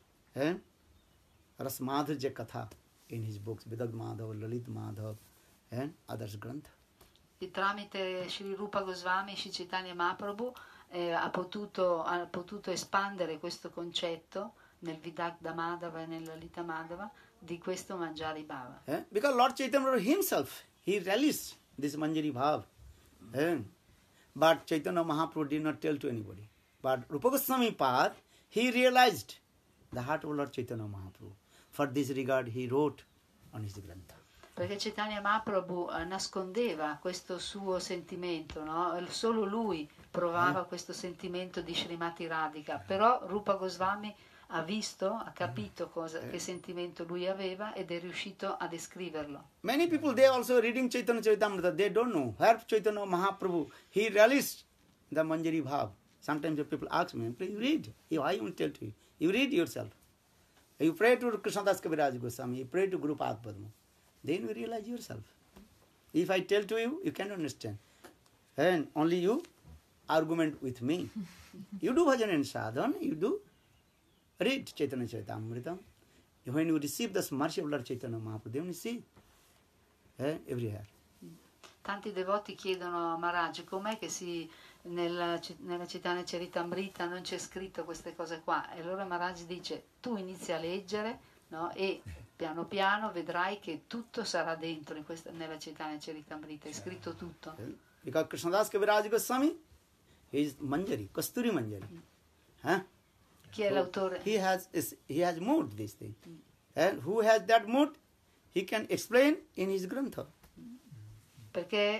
Ras Madhurya Katha in his books, Vidad Madhav, Lalit Madhav, and others Grantha. E tramite Sri Rupa Goswami, Sri Chaitanya Mahaprabhu ha potuto espandere questo concetto nel Vidagda Madhava e nella Lita Madhava di questo Manjari Bhava. Because Lord Chaitanya himself, he relished this Manjari Bhava. But Chaitanya Mahaprabhu did not tell to anybody. But Rupa Goswami path, he realized the heart of Lord Chaitanya Mahaprabhu. For this regard, he wrote on his Grantha. Perché Chaitanya Mahaprabhu nascondeva questo suo sentimento, no? Solo lui provava questo sentimento di Srimati Radhika, però Rupa Goswami ha visto, ha capito che sentimento lui aveva ed è riuscito a descriverlo. Many people, they also reading Chaitanya Charitamrita, they don't know where Chaitanya Mahaprabhu, he relished the Manjari Bhav. Sometimes the people ask me, please read. I won't tell to you. You read yourself. You pray to Krishnadas Kaviraj Goswami, you pray to Guru Padma. Then you realize yourself. If I tell to you, you cannot understand. And only you argument with me. You do bhajan and sadhana, you do read Chaitanya Charitamrita. When you receive the mercy of Lord Chaitanya Mahaprabhu, then you see everywhere. Tanti devoti chiedono a Maharaj com'è che nella Chaitanya Charitamrita non c'è scritto queste cose qua. E allora Maharaj dice, tu inizi a leggere, no? E piano piano vedrai che tutto sarà dentro nella Chaitanya Charitamrita, è scritto tutto. Because Krishnadas Kaviraj Goswami, he is Manjari, Kasturi Manjari. Chi è l'autore? He has moved this thing. And who has that mood, he can explain in his Grantha. Perché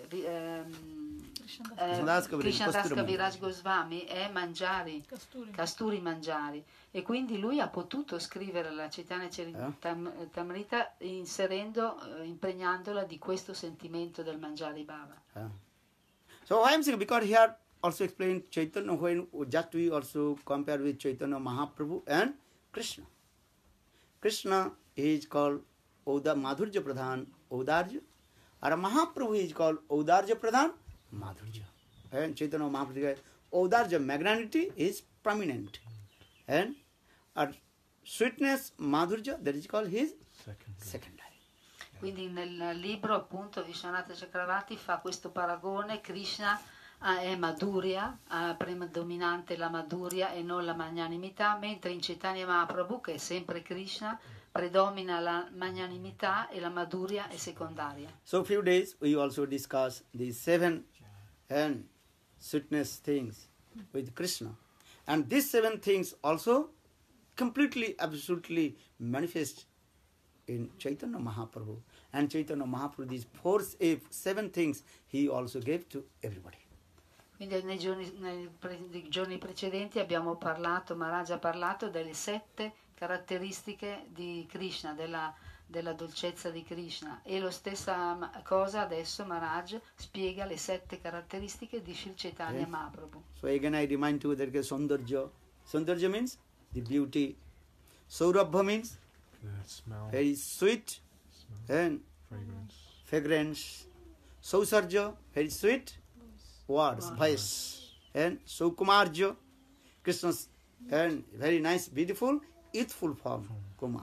Krishnadas Kaviraj Goswami è Manjari, Kasturi Manjari, e quindi lui ha potuto scrivere la Chaitanya Charitamrita impregnandola di questo sentimento del Manjari Bhava. So I am saying, because here also explained Chaitanya, when just we also compare with Chaitanya Mahaprabhu and Krishna. Krishna is called Madhurya Pradhan, Audarja, and Mahaprabhu is called Audarja Pradhan, Madhurya. And Chaitanya Mahaprabhu, Audarja, magnanimity is prominent. And sweetness, Madhurya, that is called his secondary. Quindi nel libro appunto Vishwanatha Chakravarti fa questo paragone, Krishna è Madhurya, predominante la Madhurya e non la magnanimità, mentre in Chaitanya Mahaprabhu, che è sempre Krishna, predomina la magnanimità e la Madhurya è secondaria. So few days we also discuss the 7 and sweetness things with Krishna. And these 7 things also completely, absolutely manifest in Chaitanya Mahaprabhu. And Chaitanya Mahaprabhu, these 7 things he also gave to everybody. Quindi nei giorni precedenti abbiamo parlato, Maharaj ha parlato delle 7 caratteristiche di Krishna, della dolcezza di Krishna, e lo stessa cosa adesso Maharaj spiega le 7 caratteristiche di Sri Chaitanya Mahaprabhu. So again I remind you that Saundarja. Saundarja means the beauty. Saurabha means smell, very sweet and fragrance. Sausarja, very sweet words, voice. And Saukumarja, Krishna's and very nice, beautiful, youthful form, Kumar.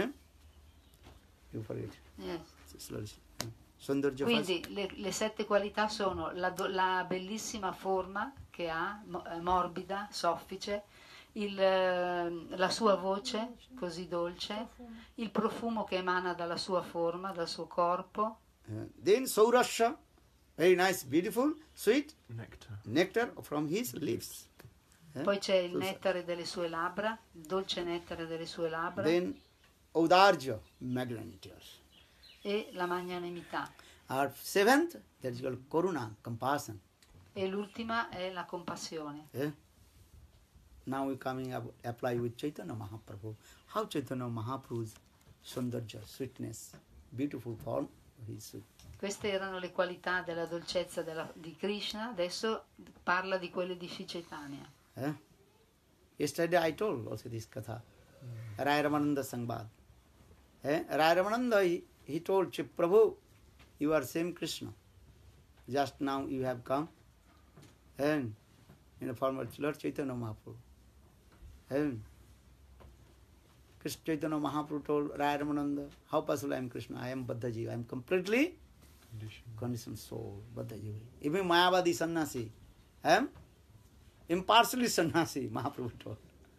You forget. Yes. Slowly. Saundarja. Quindi le 7 qualità sono la bellissima forma che ha, morbida, soffice, la sua voce così dolce, il profumo che emana dalla sua forma, dal suo corpo. Then Saurasha, very nice, beautiful, sweet nectar from his lips. Poi c'è il nettare delle sue labbra, il dolce nettare delle sue labbra. Then Audarja, magnanimity. E la magnanimità. Our 7th, that is called Karuna, compassion. E l'ultima è la compassione. Now we coming up apply with Chaitanya Mahaprabhu. How Chaitanya Mahaprabhu's Sundarja, sweetness, beautiful form, he sweet. Queste erano le qualità della dolcezza di Krishna, adesso parla di quelle di Sri Chaitanya. Yesterday I told also this katha. Rai Ramananda Sangbad. Rai Ramananda, he told Prabhu, you are same Krishna. Just now you have come and in the form of Lord Chaitanya Mahaprabhu. And Krishna Chaitanya Mahaprabhu told Rai Ramananda, how possible I am Krishna? I am Baddhajiva. I am completely conditioned soul, Baddhajiva. Even Mayavadi sannyasi, I am impartially sannyasi, Mahaprabhu told.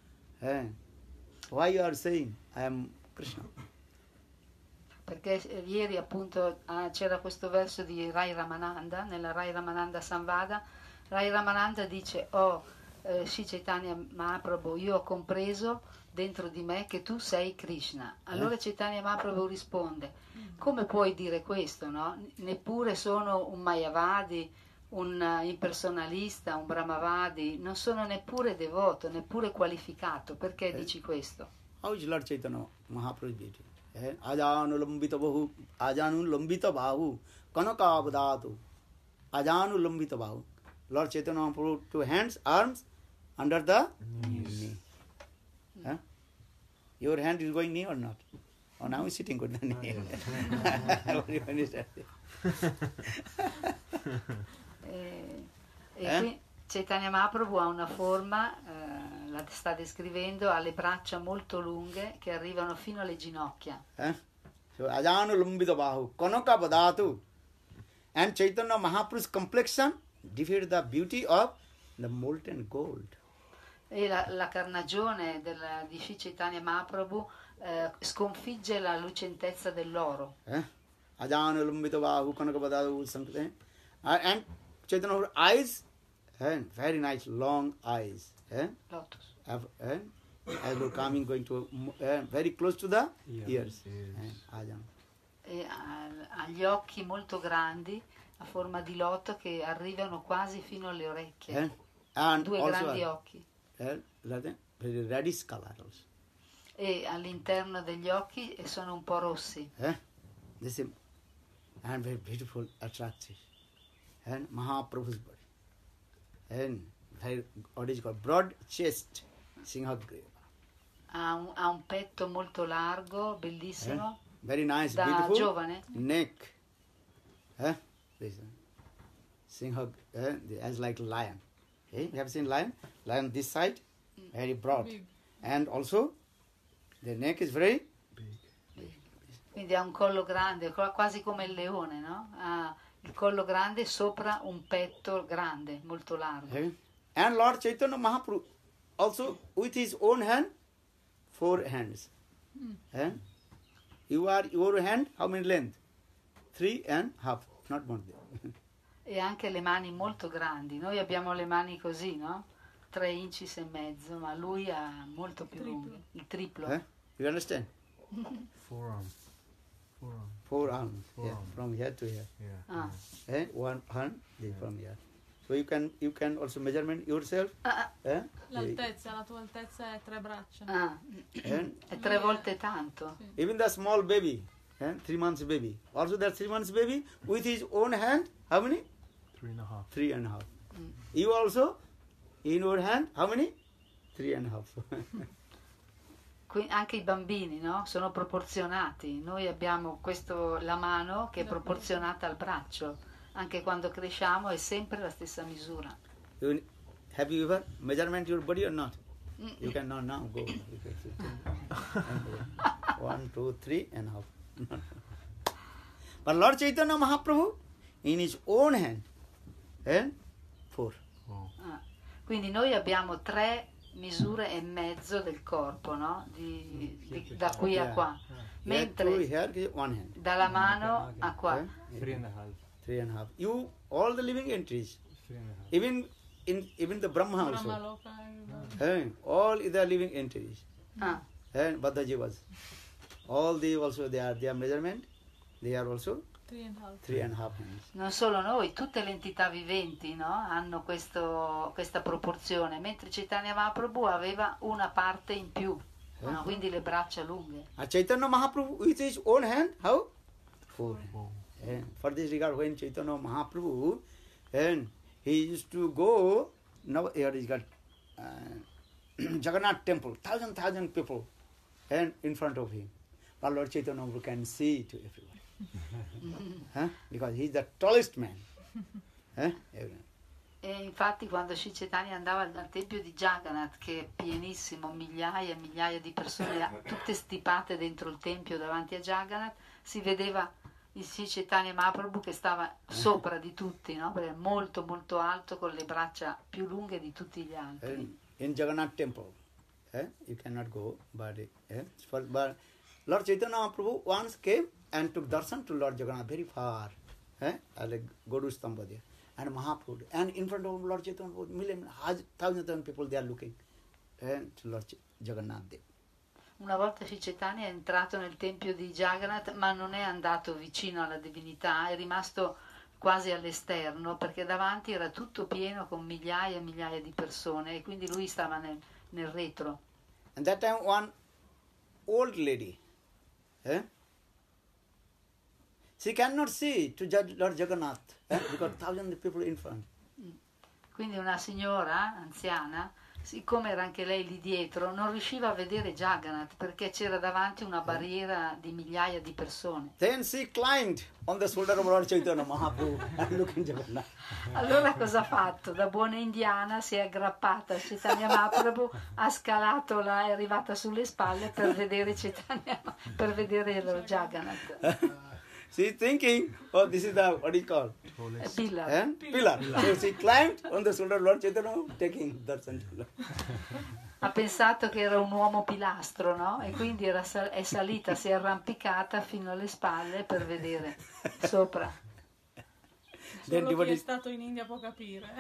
Why you are saying I am Krishna? Perché ieri appunto c'era questo verso di Rai Ramananda, nella Rai Ramananda Samvada. Rai Ramananda dice, Sri Chaitanya Mahaprabhu, io ho compreso dentro di me che tu sei Krishna. Allora Chaitanya Mahaprabhu risponde, come puoi dire questo, no? Neppure sono un Mayavadi, un impersonalista, un Brahmavadi, non sono neppure devoto, neppure qualificato. Perché dici questo? How is Lord Chaitanya Mahaprabhu beauty? Ajanu lambita bahu, kanaka abdatu, ajanu lambita bahu. Lord Chaitanya Mahaprabhu, two hands, arms, under the knee. Your hand is going knee or not? Oh, now is sitting with the knee. Qui Chaitanya Mahaprabhu ha una forma, la sta descrivendo, ha le braccia molto lunghe che arrivano fino alle ginocchia. So, ajanu lambita bahu, kanaka abdatu. And Chaitanya Mahaprabhu's complexion defeated the beauty of the molten gold. E la carnagione di Sri Chaitanya Mahaprabhu sconfigge la lucentezza dell'oro. Ajanu lambita bahu, kanaka abdatu, something. And Chaitanya eyes, very nice long eyes. Lotus. As we're coming, going to very close to the ears. E ha gli occhi molto grandi, a forma di loto, che arrivano quasi fino alle orecchie. And Due also grandi occhi. Very reddish color also. E all'interno degli occhi sono un po' rossi. This is, and very beautiful, attractive. And Mahaprabhu's body. And very, what is called broad chest, Sinhagreva. Ha un petto molto largo, bellissimo. Very nice, da beautiful giovane. neck. This Sinhag, as like lion. You have seen lion? Lion this side, very broad. Big. And also, the neck is very Quindi ha un collo grande, quasi come il leone, no? Ha il collo grande sopra un petto grande, molto largo. And Lord Chaitanya Mahaprabhu also with his own hand, 4 hands. You are your hand, how many length? 3.5, not more than. E anche le mani molto grandi. Noi abbiamo le mani così, no? 3 inches e mezzo, ma lui ha molto più lunghe, il triplo. You understand? Forearm. 4 arms. Four Yeah, arms. from here to here. Yeah. One hand from here. So you can also measurement yourself. L'altezza, la tua altezza è 3 braccia. È 3 volte tanto. Even the small baby, 3 months baby. Also that 3 months baby with his own hand, how many? 3.5. 3.5. You also in your hand, how many? 3.5. Anche i bambini, no? Sono proporzionati. Noi abbiamo la mano che è proporzionata al braccio. Anche quando cresciamo è sempre la stessa misura. Have you ever measurement your body or not? You can now go. 1, 2, 3.5. But Lord Chaitanya Mahaprabhu in his own hand, 4. Wow. Quindi noi abbiamo 3 misure e mezzo del corpo, no? Da qui a qua. Mentre Here, 1 hand. dalla mano a qua. 3.5. 3.5. You all the living entities, 3.5. even the Brahma also, Brahmaloka. all the living entities, Ah, Baddhajivas, all they also they are measurement, they are also 3.5 hands. Non solo noi, tutte le entità viventi, no? Hanno questa proporzione, mentre Chaitanya Mahaprabhu aveva una parte in più, no? Quindi le braccia lunghe. Chaitanya Mahaprabhu with his own hand, how? 4. For this regard, when Chaitanya Mahaprabhu, and he used to go, now here is got Jagannath temple, thousand people, and in front of him. But Lord Chaitanya Mahaprabhu can see to everybody. Because he is the tallest man. E infatti quando Sri Chaitanya andava al tempio di Jagannath, che è pienissimo, migliaia e migliaia di persone, tutte stipate dentro il tempio davanti a Jagannath, si vedeva il Sri Chaitanya Mahaprabhu che stava sopra di tutti, no? Perché è molto molto alto, con le braccia più lunghe di tutti gli altri. In Jagannath temple, you cannot go, but Lord Chaitanya Mahaprabhu once came and took darshan to Lord Jagannath very far, like Godu Stamba there, and Mahaprabhu, and in front of Lord Chaitanya Mahaprabhu, million, thousands of people they are looking to Lord Jagannath there. Una volta Sri Chaitanya è entrato nel tempio di Jagannath, ma non è andato vicino alla divinità, è rimasto quasi all'esterno, perché davanti era tutto pieno con migliaia e migliaia di persone, e quindi lui stava nel retro. And that time one old lady, she cannot see to judge Lord Jagannath, because thousands of people in front. Quindi una signora anziana, siccome era anche lei lì dietro, non riusciva a vedere Jagannath perché c'era davanti una barriera di migliaia di persone. Then she climbed on the shoulder of Lord Chaitanya Mahaprabhu and looking Jagannath. Allora cosa ha fatto? Da buona indiana si è aggrappata a Chaitanya Mahaprabhu, ha scalato là, è arrivata sulle spalle per vedere Chaitanya, per vedere lo Jagannath. She's thinking, oh, this is the, what do you call? Pillar. Pillar. So she climbed on the shoulder of Lord Chaitanya, taking darshan. Ha pensato che era un uomo pilastro, no? E quindi è salita, si è arrampicata fino alle spalle per vedere sopra. Solo chi è stato in India può capire.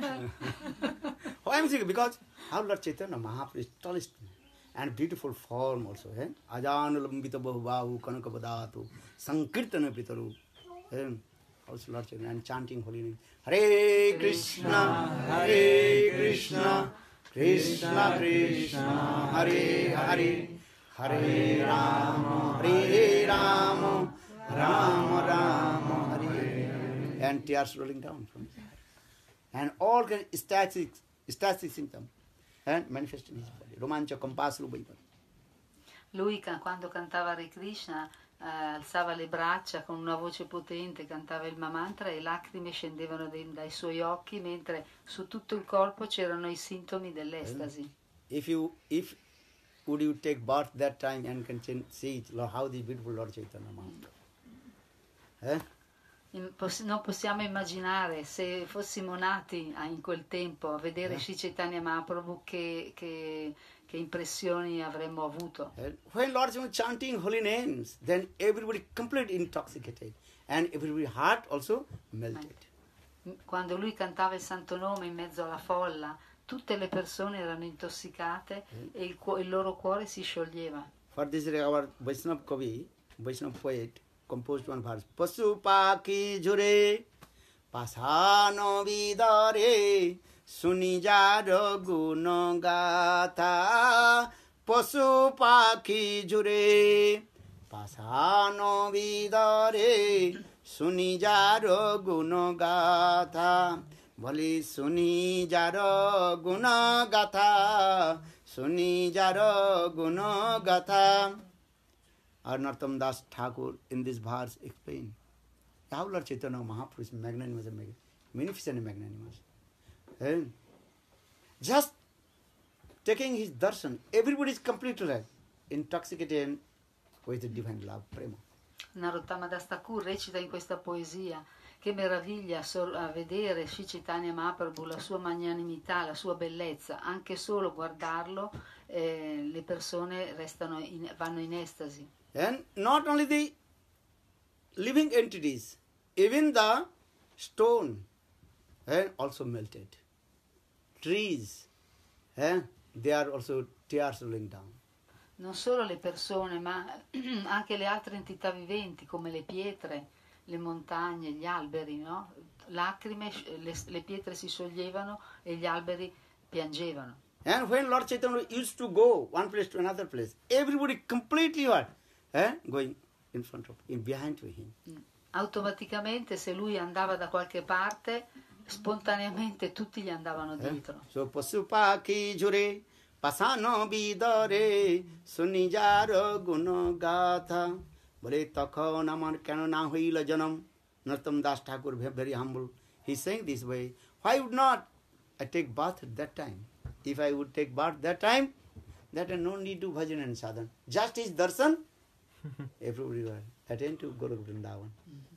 Why I'm saying? Because how Lord Chaitanya Mahaprabhu is tallest and beautiful form also. Ajanulambita bahubahu kanakabadatu sankirtana pitaru. Also Lord Chaitanya and chanting holy name. Hare Krishna, Hare Krishna, Krishna Krishna, Hare Hare, Hare Rama, Hare Rama, Rama Rama, Hare. And tears rolling down from his eye. And all kind of static symptoms and manifest in his body. Romancha Kampasu Bhaipa. Lui quando cantava Hare Krishna alzava le braccia con una voce potente, cantava il Mamantra e lacrime scendevano dai suoi occhi, mentre su tutto il corpo c'erano i sintomi dell'estasi. If would you take birth that time and can see how the beautiful Lord Chaitanya Mahaprabhu. Non possiamo immaginare se fossimo nati in quel tempo a vedere Sri Chaitanya Mahaprabhu che impressioni avremmo avuto. When Lord was chanting holy names, then everybody completely intoxicated and everybody's heart also melted. Quando lui cantava il santo nome in mezzo alla folla, tutte le persone erano intossicate e il loro cuore si scioglieva. For this our Vaishnava Kavi, Vaishnava poet, composed one verse. Pasupaki jure, pasano vidare, sunijar gunagata. Pasupaki jure, pasano vidare, sunijar gunagata. Bali sunijar gunagata, sunijar gunagata. Narottam Das Thakur in this verse explained how Lord Chaitanya Mahaprabhu is magnanimous and magnificent and magnanimous. And just taking his darshan, everybody is completely intoxicated with the divine love, prema. Narottama Das Thakur recita in questa poesia: che meraviglia a vedere Sri Chaitanya Mahaprabhu, la sua magnanimità, la sua bellezza, anche solo guardarlo le persone vanno in estasi. And not only the living entities, even the stone also melted. Trees, they are also tears rolling down. Non solo le persone, ma anche le altre entità viventi come le pietre le montagne, gli alberi, no? Lacrime, le pietre si scioglievano e gli alberi piangevano. And when Lord Chaitanya used to go one place to another place, everybody completely what? Going in front of him, behind to him. Automaticamente se lui andava da qualche parte, spontaneamente tutti gli andavano dietro. So pasupaki jure pasano bidare sunijaro gunagatha bole takhon amar keno na hoila janam. Narottam Das Thakur, very humble, he's saying this way, why would not I take bath at that time? If I would take bath that time, that no need to bhajan and sadhan. Just his darshan, everybody will attend to Goloka Vrindavan.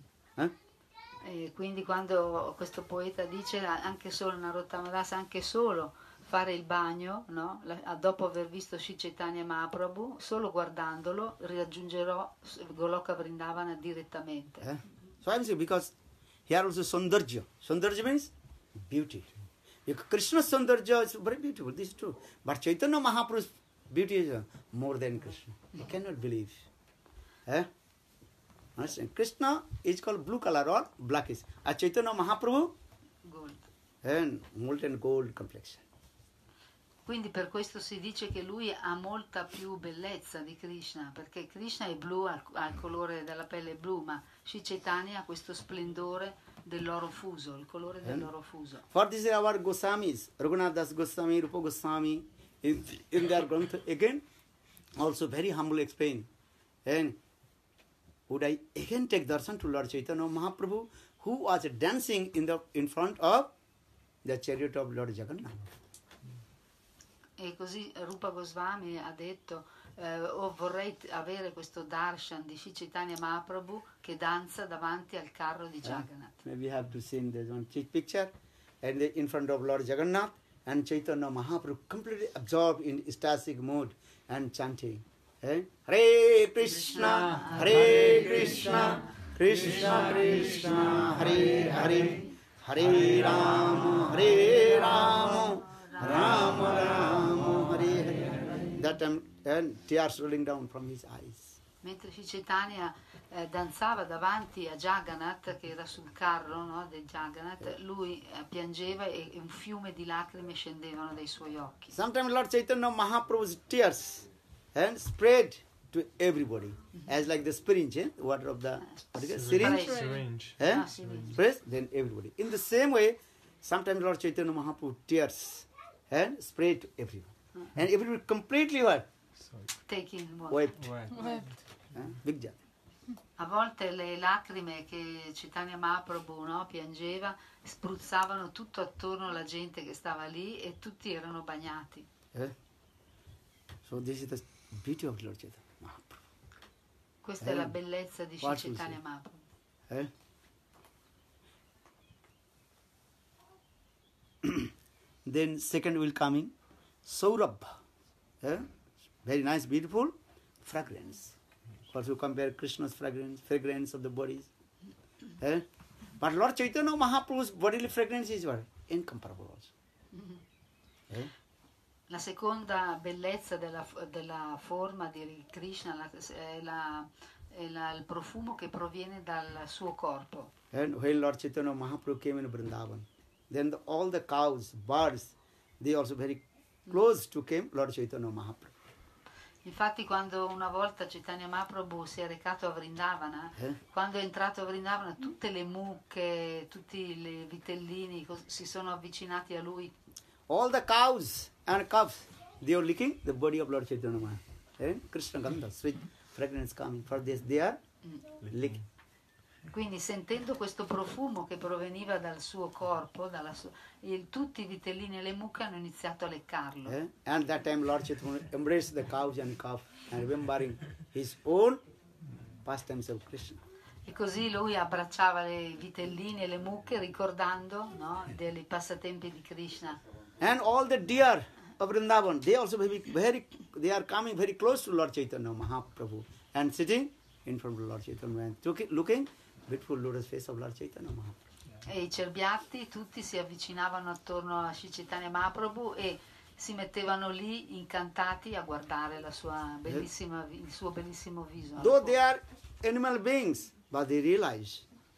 E quindi quando questo poeta dice anche solo Narottama Das, anche solo fare il bagno, no? Dopo aver visto Sri Chaitanya Mahaprabhu, solo guardandolo raggiungerò Goloka Vrindavana direttamente. So I'm saying, because here also Saundarja. Saundarja means beauty. Krishna's Saundarja is very beautiful, this is true. But Chaitanya Mahaprabhu's beauty is more than Krishna. You cannot believe. Understand? Krishna is called blue color or blackish. A Chaitanya Mahaprabhu, Gold. and molten gold complexion. Quindi per questo si dice che lui ha molta più bellezza di Krishna, perché Krishna è blu, ha il colore della pelle blu, ma Sri Chaitanya ha questo splendore dell'oro fuso, il colore dell'oro fuso. For this our Goswamis, Raghunath Das Goswami, Rupa Goswami, in their Grantha, again, also very humble explain. And would I again take darshan to Lord Chaitanya Mahaprabhu, who was dancing in front of the chariot of Lord Jagannath. E così Rupa Goswami ha detto vorrei avere questo darshan di Sri Chaitanya Mahaprabhu che danza davanti al carro di Jagannath. Maybe we have to see this one picture, and in front of Lord Jagannath, and Chaitanya Mahaprabhu completely absorbed in ecstatic mood and chanting. Hare Krishna, Hare Krishna, Krishna Krishna, Hare Hare, Hare Rama, Hare Rama, Rama Rama, Hare Hare. That time, and tears rolling down from his eyes. Mentre Sri Chaitanya danzava davanti a Jagannath, che era sul carro, no, del Jagannath, lui piangeva e un fiume di lacrime scendevano dai suoi occhi. Sometimes Lord Chaitanya Mahaprabhu's tears and spread to everybody, as like the syringe, water of the syringe, Syringe. spreads, then everybody. In the same way, sometimes Lord Chaitanya Mahaprabhu tears and spread to everyone, and everybody completely what? Taking water. Wiped. Wept. Big job. A volte le lacrime che Chaitanya Mahaprabhu, no, piangeva spruzzavano tutto attorno alla gente che stava lì e tutti erano bagnati. So this is the beauty of Lord Chaitanya Mahaprabhu. Questa è la bellezza di Sri What you Chaitanya say? Mahaprabhu. Then second will come in Saurabha. Very nice, beautiful fragrance. Also compare Krishna's fragrance of the bodies. But Lord Chaitanya Mahaprabhu's bodily fragrance is what? Incomparable also. La seconda bellezza della forma di Krishna è il profumo che proviene dal suo corpo. And when Lord Chaitanya Mahaprabhu came in Vrindavan, then all the cows, birds, they also very close to came Lord Chaitanya Mahaprabhu. Infatti quando una volta Chaitanya Mahaprabhu si è recato a Vrindavana, quando è entrato a Vrindavana tutte le mucche, tutti i vitellini si sono avvicinati a lui. All the cows and calves, they are licking the body of Lord Chaitanya Mahaprabhu. Krishna Gandha, sweet fragrance coming. For this they are licking. Quindi sentendo questo profumo che proveniva dal suo corpo, tutti i vitellini e le mucche hanno iniziato a leccarlo. And that time Lord Chaitanya embraced the cows and calf and remembering his own pastimes of Krishna. E così lui abbracciava le vitellini e le mucche ricordando, no, dei passatempi di Krishna. And all the deer of Vrindavan, they also they are coming very close to Lord Chaitanya Mahaprabhu and sitting in front of Lord Chaitanya and looking beautiful lotus face of Lord Chaitanya Mahaprabhu. E i cerbiatti tutti si avvicinavano attorno a Sri Chaitanya Mahaprabhu e si mettevano lì incantati a guardare il suo bellissimo viso. Though they are animal beings, but they realize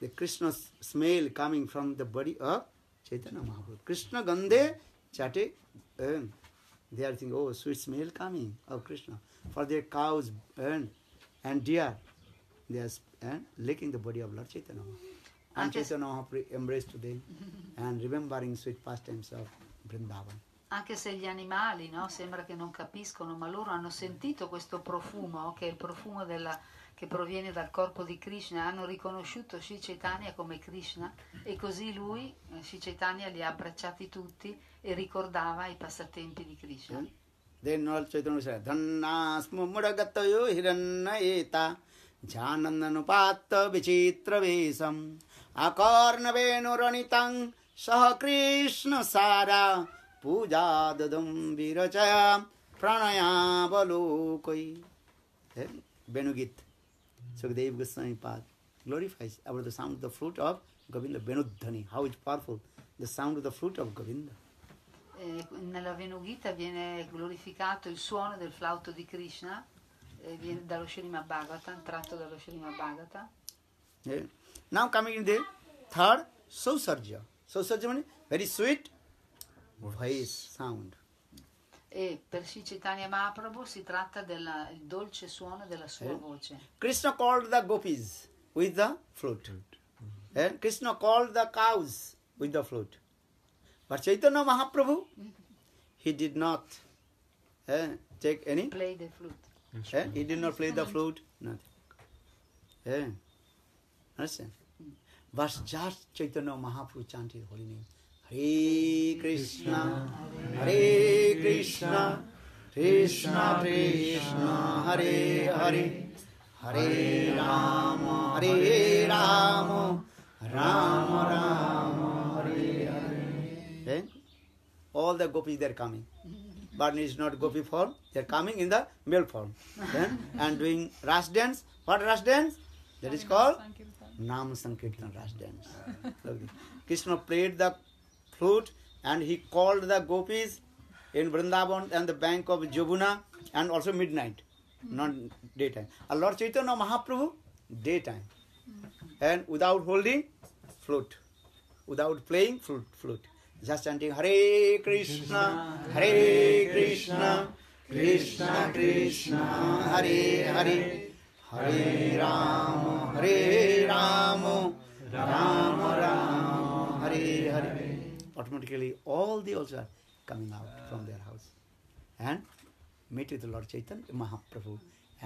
the Krishna smell coming from the body of Chaitanya Mahaprabhu. Krishna Gandhe Chate, they are thinking, oh, sweet smell coming of Krishna. For their cows and deer, they are licking the body of Lord Chaitanya Mahaprabhu. And Chaitanya Mahaprabhu embraced them and remembering sweet pastimes of Vrindavan. Anche se gli animali, no, sembra che non capiscono, ma loro hanno sentito questo profumo, che è il profumo che proviene dal corpo di Krishna, hanno riconosciuto Sri Chaitanya come Krishna e così lui, Sri Chaitanya, li ha abbracciati tutti e ricordava i passatempi di Krishna. Then Lord Chaitanya said, Dhannasmu mudagatayo hirannayeta janandanupata vichitra vesam akarnavenu ranitang saha Krishna sara puja dadam virachaya pranaya balokoi. Venugit. Sukadeva Goswami Pad glorifies about the sound of the flute of Govinda. Venudhani. How it's powerful. The sound of the flute of Govinda. Nella Venugita viene glorificato il suono del flauto di Krishna, viene dallo Srimad Bhagavatam, tratto dallo Srimad Bhagavatam. Now coming in the third, Sausarja. Sausarja means very sweet voice sound. E per Sri Chaitanya Mahaprabhu si tratta del dolce suono della sua voce. Krishna called the gopis with the flute. Krishna called the cows with the flute. But Chaitanya Mahaprabhu, he did not take any. Play the flute. He did not play the flute. Nothing. Understand? But just Chaitanya Mahaprabhu chanted holy name. Hare Krishna, Hare Krishna, Krishna Krishna, Hare Hare, Hare Rama, Hare Rama, Rama Rama, Hare Hare. All the gopis they are coming. But it is not gopi form, they are coming in the male form. And doing ras dance. What ras dance? That is called Nam Sankirtan ras dance. Krishna played the flute and he called the gopis in Vrindavan and the bank of Jabuna and also midnight, not daytime. And Lord Chaitanya Mahaprabhu, daytime. And without holding flute, without playing flute. Just chanting Hare Krishna, Hare Krishna, Krishna Krishna, Hare Hare, Hare Rama, Hare Rama, Rama Rama, Hare Hare. Automatically all the also are coming out from their house and meet with the Lord Chaitanya Mahaprabhu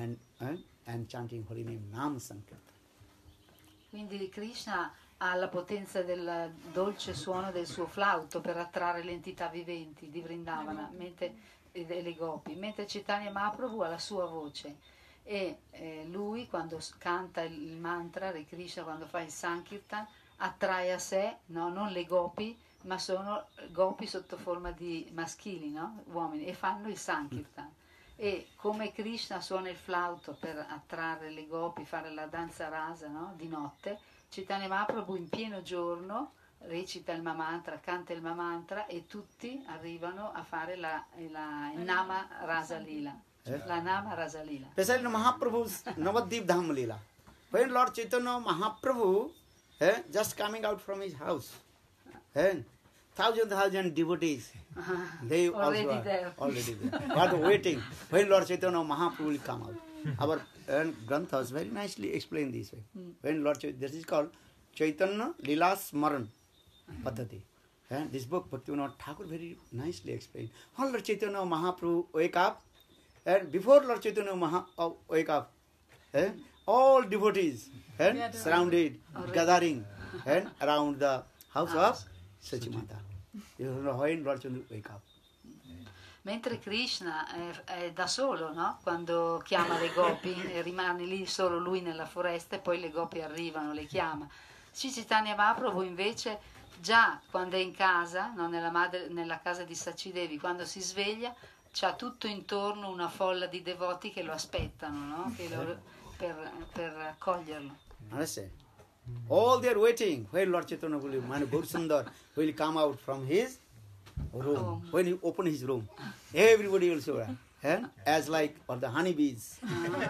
and chanting holy name Nam Sankirtan. Quindi Krishna ha la potenza del dolce suono del suo flauto per attrarre le entità viventi di Vrindavana e le gopi, mentre Chaitanya Mahaprabhu ha la sua voce e lui quando canta il mantra Hare Krishna, quando fa il Sankirtan, attrae a sé non le gopi, ma sono gopi sotto forma di maschili, no? Uomini, e fanno il Sankirtan. E come Krishna suona il flauto per attrarre le gopi, fare la danza rasa, no? Di notte, Chaitanya Mahaprabhu in pieno giorno recita il Mahamantra, canta il Mahamantra e tutti arrivano a fare il Nama Rasa Lila. La Nama Rasa Lila. Especially Mahaprabhu's Navadvip Dham Lila. When Lord Chaitanya Mahaprabhu just coming out from his house, thousand devotees, they already also there. are already there. But waiting when Lord Chaitanya Mahaprabhu will come out. Our Granthas very nicely explain this way. When Lord Chaitanya, this is called Chaitanya Lila Smaran Paddhati. This book Bhaktivinoda Thakur very nicely explained. How Lord Chaitanya Mahaprabhu wake up, and before Lord Chaitanya Mahaprabhu wake up, all devotees surrounded, gathering around the house of Sachimata. You know when Lord Chaitanya wake up. Mentre Krishna è da solo, no? Quando chiama le gopi, rimane lì solo lui nella foresta e poi le gopi arrivano, le chiama. Sri Chaitanya Mahaprabhu invece già quando è in casa, no? nella casa di Sacidevi, quando si sveglia, c'ha tutto intorno una folla di devoti che lo aspettano, no? Per accoglierlo. Understand? All they are waiting when Lord Chaitanya Gaurasundar will come out from his room. When he open his room, everybody will show up. as like or the honeybees.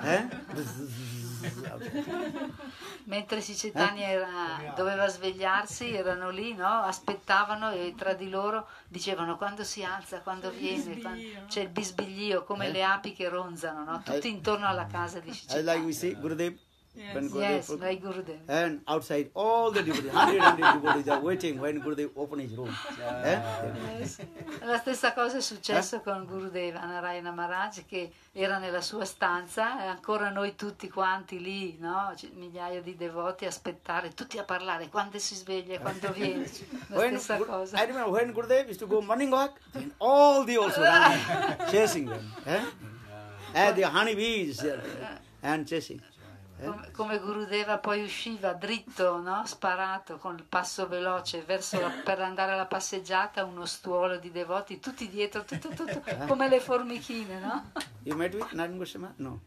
Mentre Sri Chaitanya doveva svegliarsi, erano lì, no? Aspettavano e tra di loro dicevano quando si alza, quando viene, c'è il bisbiglio, come le api che ronzano, no? Tutti intorno alla casa di Sri Like we Chaitanya. see Gurudev. When Yes, like Gurudev. And outside all the devotees, 100 devotees are waiting when Gurudev open his room. Yes. La stessa cosa è successo con Gurudeva Narayana Maharaj, che era nella sua stanza e ancora noi tutti quanti lì, no? Migliaia di devoti a aspettare, tutti a parlare quando si sveglia, quando viene, la stessa cosa. I remember when Gurudev used to go morning walk, then all the also running, chasing them. And the honeybees and chasing. Come Gurudeva poi usciva dritto, no? Sparato con il passo veloce per andare alla passeggiata, uno stuolo di devoti tutti dietro, tutto, come le formichine, no? You met with Narayana Goswami? No.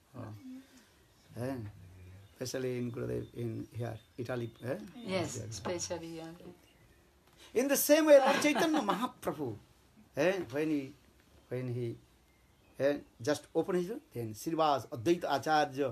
Especially in Gurudev in here, Italy. Yes, especially. In the same way, Lord Chaitanya Mahaprabhu, when he just opened his door, then Srivas, Advaita Acharya,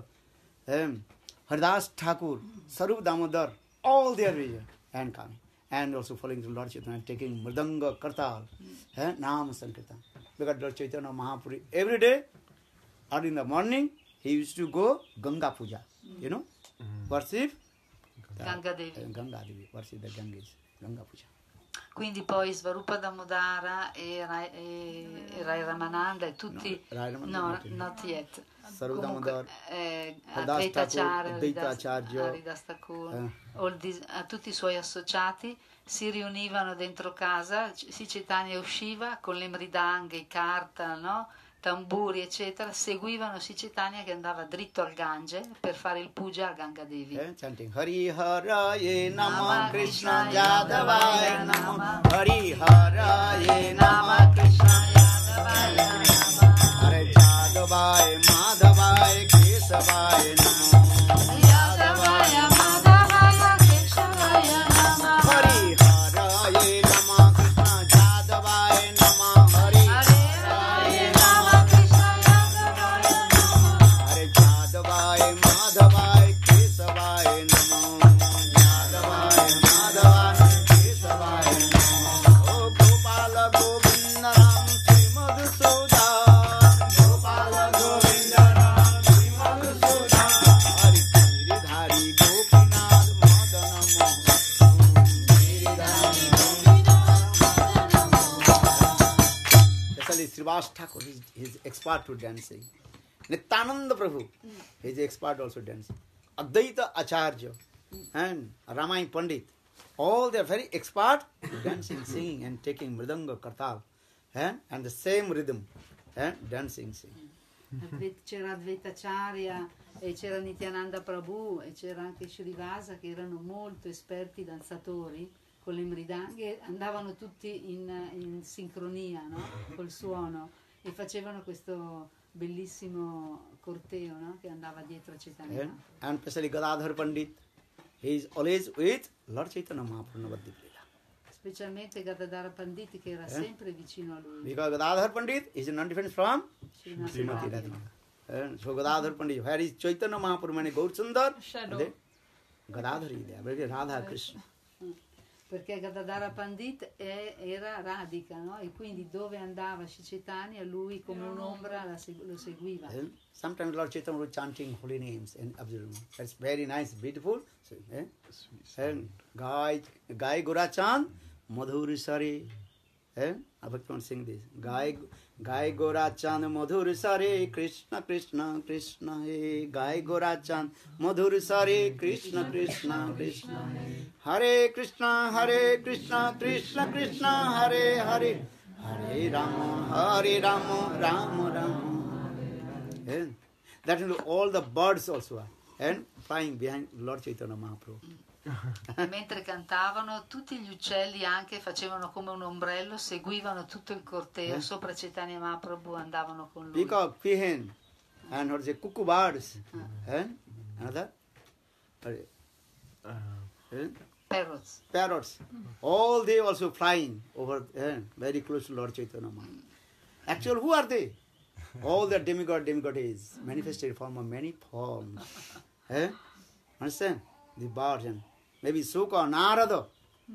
Haridas Thakur, Sarup Damodar, all their vision and coming. And also following the Lord Chaitanya, taking Mridanga, Kartal, Nam Sankirtan. Because Lord Chaitanya Mahaprabhu, every day, early in the morning, he used to go Ganga Puja, you know, worship Ganga Devi. Ganga Devi, worship the Ganges, Ganga Puja. Quindi poi Svarupa Damodara e Rai Ramananda e tutti... No, not yet. Sarup Damodar, Advaita Acharya, Haridas Thakur, a tutti i suoi associati si riunivano dentro casa, Sri Chaitanya usciva con le mridanghe, i karta, no? Tamburi eccetera, seguivano Sri Chaitanya che andava dritto al Gange per fare il puja a Ganga Devi. Chanting Hari Haraye Nama Krishna Yadavaya Nama Hari Haraye Nama Krishna Yadavaya Nama Hare Yadavaya Madhavaya Kesavaya Nama Yadavaya Madhavaya Kesavaya Nama Hari Haraye Nama Krishna Yadavaya Nama Hari Haraye Nama Krishna Yadavaya Nama Hare Yadavaya Madhavaya Kesavaya Nama Yadavaya Madhavaya Kesavaya Nama O Gopala Govinda Ram Sri Madhusudan Gopala Govinda Ram Sri Madhusudan Hari Giridhari Gopinath Madana Mohan Giridhari Gopinath Madana Mohan. Especially Srivas Thakur, he is expert to dancing. Nityananda Prabhu, he is expert also dancing. Advaita Acharya and Ramai Pandit, all they are very expert to dancing, singing and taking mridanga, kartal, and the same rhythm, dancing, singing. C'era Advaita Acharya e c'era Nityananda Prabhu e c'era anche Srivasa che erano molto esperti danzatori con le mridanghe, andavano tutti in sincronia, no? Col suono e facevano questo bellissimo corteo, no? Che andava dietro a Chaitanya. And especially Gadadhar Pandit, he is always with Lord Chaitanya Mahaprabhu Navadvip Lila. Specialmente Gadadhara Pandit che era sempre vicino a lui. Because Gadadhar Pandit is not different from Srimati Srimati Radhika. Radhika. So Gadadhar Pandit, where is Chaitanya Mahaprabhu, mane Gaur Sundar? Shadow. Gadadhar is there, where is Radha Krishna. Perché Gadadhara Pandit era Radhika, no? E quindi dove andava Sri Chaitanya lui come un'ombra lo seguiva. Sometimes Lord Chaitanya was chanting holy names and observing. That's very nice, beautiful. So, and Gai Gorachand, Madhuri Sari. Bhakti sing this. Gai Gorachand, Madhuri Sari, Krishna Krishna Krishna He. Gai Gorachand, Madhuri Sari, Krishna Krishna Krishna He. Hare Krishna Krishna Krishna Hare Hare. Hare Rama Rama Rama. That is all the birds also are. And flying behind Lord Chaitanya Mahaprabhu. Mentre cantavano tutti gli uccelli anche facevano come un ombrello, seguivano tutto il corteo sopra Chaitanya Mahaprabhu, andavano con lui. Peacock, peahen, and what is it, cuckoo birds, another Parrots. parrots, all they also flying over very close to Lord Chaitanya Mahaprabhu. Actually, who are they? All the demigoddess manifested in form of many forms. Understand? The birds and maybe Sukha, Narada.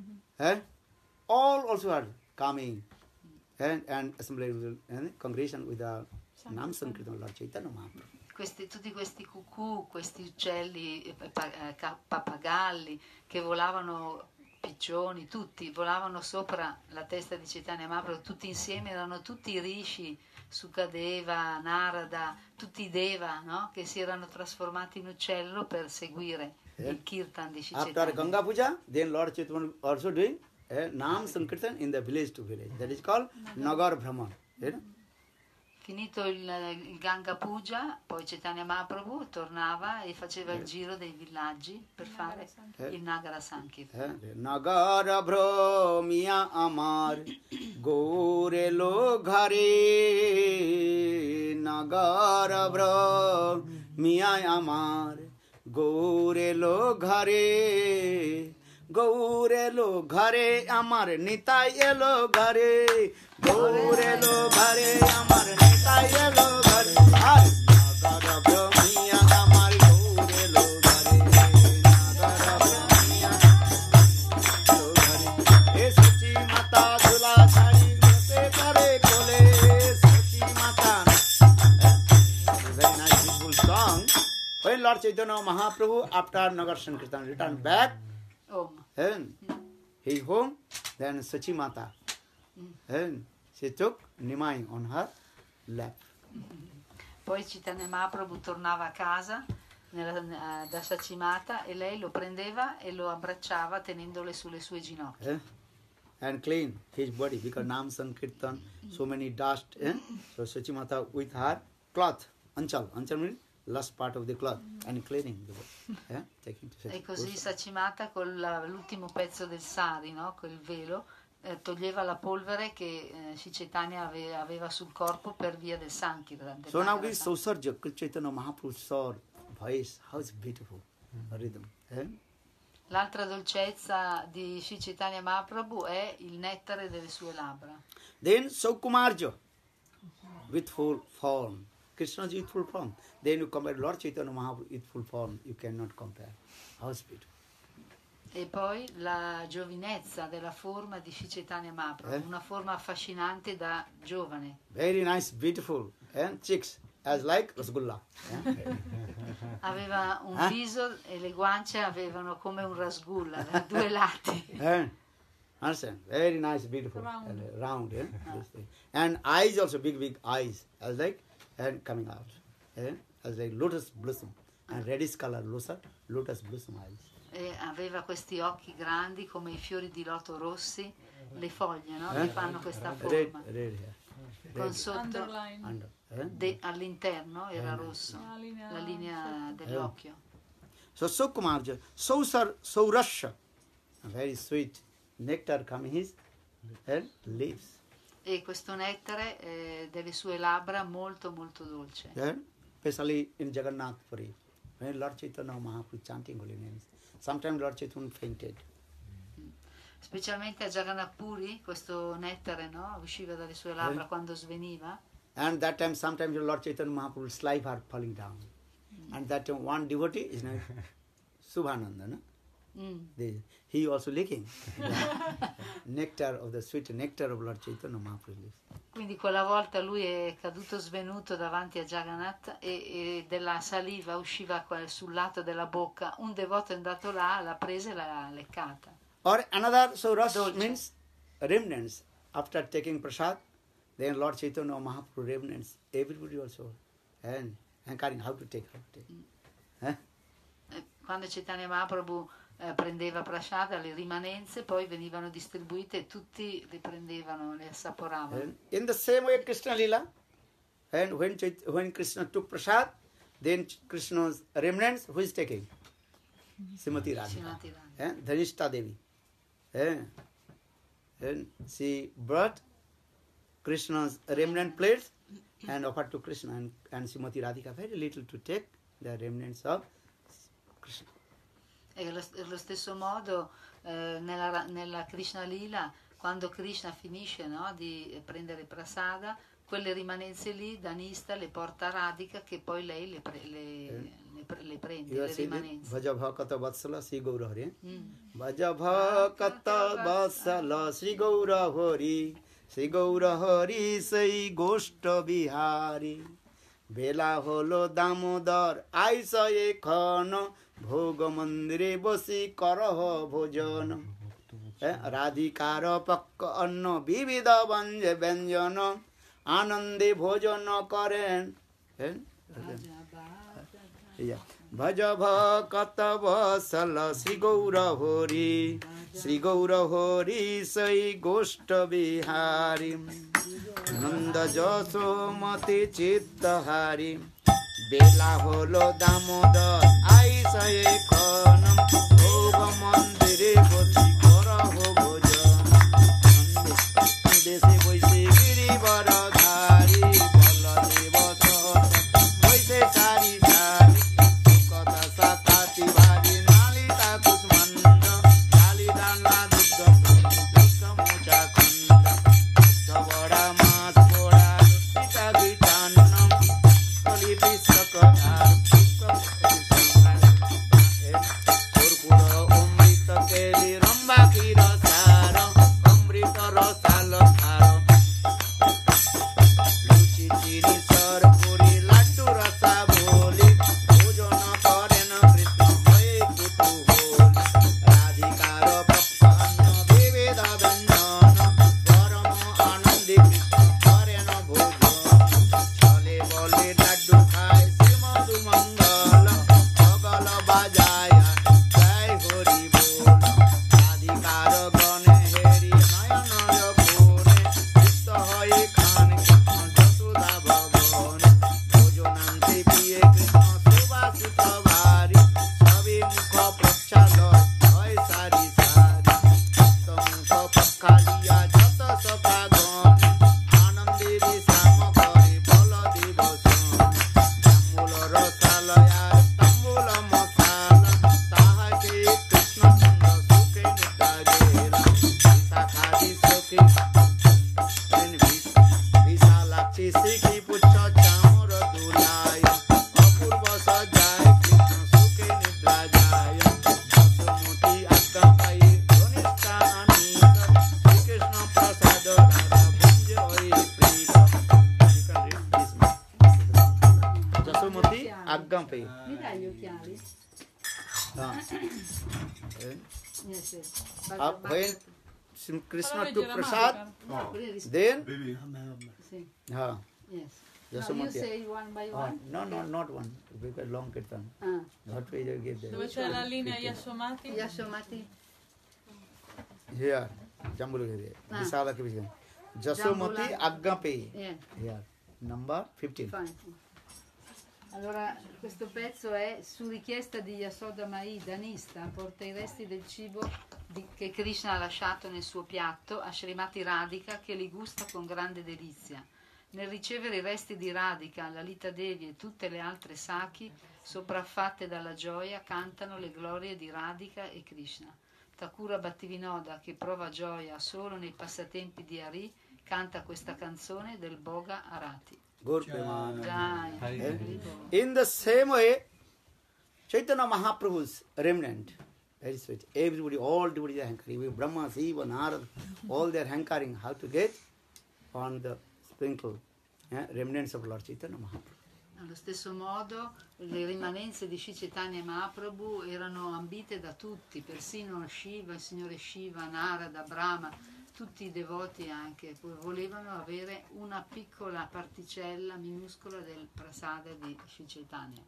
All also are coming and assembly and congregation with the Nam Sankirtan Lord Chaitanya Mahaprabhu. Tutti questi cucù, questi uccelli, pappagalli che volavano, piccioni, tutti volavano sopra la testa di Chaitanya Mahaprabhu, tutti insieme, erano tutti i rishi, Sukadeva, Narada, tutti i deva, no? Che si erano trasformati in uccello per seguire il kirtan di Chaitanya. After Ganga Puja, then Lord Chaitanya also doing Nam Sankirtan in the village to village. That is called Nagar Brahman. Finito il Ganga Puja, poi Chaitanya Mahaprabhu tornava e faceva il giro dei villaggi per fare il Nagara Sankirtan. Nagara Brahmiya Amar Gore Lo Ghare Nagara Brahmiya Amar Gore Lo Ghare Gaure lo ghare amar nitai elo ghare Gaure lo ghare amar nitai elo ghare Nagara Brahmiya amar gaure lo ghare Nagara Brahmiya lo ghare E Sachi Mata Dhula Chari Mate Kare Kole Sachi Mata. Very nice beautiful song. When Lord Chaitanya Mahaprabhu after Nagar Sankirtan returned back and he home, then Sachi Mata, and she took Nimai on her lap. Poi Chaitanya Mahaprabhu tornava a casa da Sacimata e lei lo prendeva e lo abbracciava tenendole sulle sue ginocchia. And clean his body because Nam Sankirtan, so many dust. So Sachimata with her cloth, Anchal. Anchal means last part of the cloth and cleaning the body. Taking to E così Sacimata con l'ultimo pezzo del sari, no? Col velo, toglieva la polvere che Sri Chaitanya aveva sul corpo per via del Sankirtan. So now this Sausarja, Chaitanya Mahaprabhu's voice, how it's beautiful, rhythm. L'altra dolcezza di Sri Chaitanya Mahaprabhu è il nettare delle sue labbra. Then Saukumarja, with full form. Krishna's youthful form. Then you compare Lord Chaitanya Mahaprabhu youthful form, you cannot compare. How it's beautiful. E poi la giovinezza della forma di Sri Chaitanya Mahaprabhu, una forma affascinante da giovane. Very nice, beautiful, and cheeks as like Rasgulla. Aveva un viso e le guance avevano come un rasgulla da due lati. Understand? Very nice, beautiful, round. And eyes also big eyes, as like and coming out, as like lotus blossom and reddish color lotus blossom eyes. E aveva questi occhi grandi come i fiori di loto rossi, le foglie, no? Che fanno questa forma. Red. Con sotto Underline. all'interno era rosso, la linea dell'occhio. So Saukumarja, Saurasha, very sweet nectar coming his lips. E questo nettare delle sue labbra molto molto dolce. Especially in Jagannath Puri, when Lord Chaitanya Mahaprabhu chanting holy names, sometimes Lord Chaitanya fainted. Specialmente a Jagannath Puri questo nettare, no, usciva dalle sue labbra quando sveniva. And that time, sometimes Lord Chaitanya Mahaprabhu's saliva are falling down. And that time, one devotee is named Subhananda, no? He also licking nectar of the sweet nectar of Lord Chaitanya Mahaprabhu. Quindi quella volta lui è caduto svenuto davanti a Jagannath e della saliva usciva sul lato della bocca. Un devoto è andato là, l'ha presa e l'ha leccata. Or another Sauras means remnants. After taking prasad, then Lord Chaitanya Mahaprabhu remnants. Everybody also and carrying how to take. Quando Chaitanya Mahaprabhu prendeva prasada, le rimanenze poi venivano distribuite e tutti le prendevano, le assaporavano. In the same way Krishna Lila, and when Krishna took prasad, then Krishna's remnants, who is taking? Srimati Radhika. Dhanishta Devi. And she brought Krishna's remnant plates and offered to Krishna and Srimati Radhika very little to take the remnants of Krishna. E allo stesso modo nella Krishna Lila, quando Krishna finisce, no, di prendere prasada, quelle rimanenze lì, Dhanista le porta a Radhika, che poi lei le prende, le rimanenze. Bhaja Bhakata Vatsala Sri Gaura Hari. Bhaja Bhakata Vatsala Sri Gaura Hari. Sri Gaura Hari Sai Goshta Bihari. Bela holo Damodar Aisa Ekhana Bhoga Mandire Basi Karaha Bhojana. Radhikara Pakka Anna Vivida Vanje Vyanjana Anande Bhojana Karen. Bhaja Bhakata Vasala Sri Gaura Hari. Sri Gaura Hari Sai Goshta Bihari. Nanda Jasomati Chitta Hari. Bela holo Damodar Aisa Ekhanam Bhoga Mandire Basi Karaha Bhojana. Desi Vaise Girivaradhari Baladeva Sahasa Vaise Sari Sari Sukata Sakati Vari Nalita Kusmanda Kalidana Dukta Dukta Mocha Kanda Savara Mas Pora Dukta Gitannam Kaliti Sakata Dukta Purpura Umrita Keli Ramba Kira Sara Umrita Rosala Sara Luchi Chiri Sar Puri Lattu Rasa Boli Bhojana Karena Krishna Hoye Kutu Holi Radhikara Pakka Anna Viveda Vyanjana Parama Anandi Krishna Karena Bhojana Chale Bole Laddu Khai Srimadu Mangala Bhagala Bajaya Jai Hari Bol Radhikara Gane Heri Nayana Yakone Krishna Hoye Khan Krishna Jasuda Bhavane Bhojanante Piye Krishna Subhasita Vari Savi Mukha Prachaloy Hoy Sari Sari Samukha Pakhaliya Jata Sabha Gane Anandi Visama Kari Bala Divasana Tambula Rasalaya Tambula Masala Tahake Krishna Chanda Sukhe Nidajera Visakhadi Sukhe Visalakshi Sikhi Pucha Chamura Dulaya Apurva Sajaya Krishna Sukhe Nidrajaya Jasumuti Akkampai Dhanishta Anita Shri Krishna Prasada Radha Bhunja Oi Prita. You can read this one. Jasumuti Akkampai. Mi dai gli occhiali? Yes, yes. When Krishna Allora took legge la prasad, magica. then Sì, yes. yes. No, you Jasumati. say one by one? No, not one. Because long kirtan. Ah. What way they give Dove there? c'è la linea Yasomati? Yasomati. Here, Jambulagiri. Ah. Visala Krishna. Jasumati Aggape. Yeah, Here, number 15. fine. Allora, questo pezzo è su richiesta di Yasoda Mai, Dhanista, porta i resti del cibo che Krishna ha lasciato nel suo piatto a Srimati Radhika, che li gusta con grande delizia. Nel ricevere i resti di Radhika, Lalita Devi e tutte le altre Sakhi, sopraffatte dalla gioia, cantano le glorie di Radhika e Krishna. Thakura Bhattivinoda, che prova gioia solo nei passatempi di Hari, canta questa canzone del Bhoga Arati. Gaur Premanand. Jai. Hari. In the same way, Chaitanya Mahaprabhu's remnant, very sweet. Everybody, all devotees are hankering. Brahma, Shiva, Narada, all they are hankering how to get on the sprinkle remnants of Lord Chaitanya Mahaprabhu. Allo stesso modo le rimanenze di Sri Chaitanya Mahaprabhu erano ambite da tutti, persino Shiva, il signore Shiva, Narada, Brahma, tutti i devoti anche volevano avere una piccola particella minuscola del prasada di Sri Chaitanya.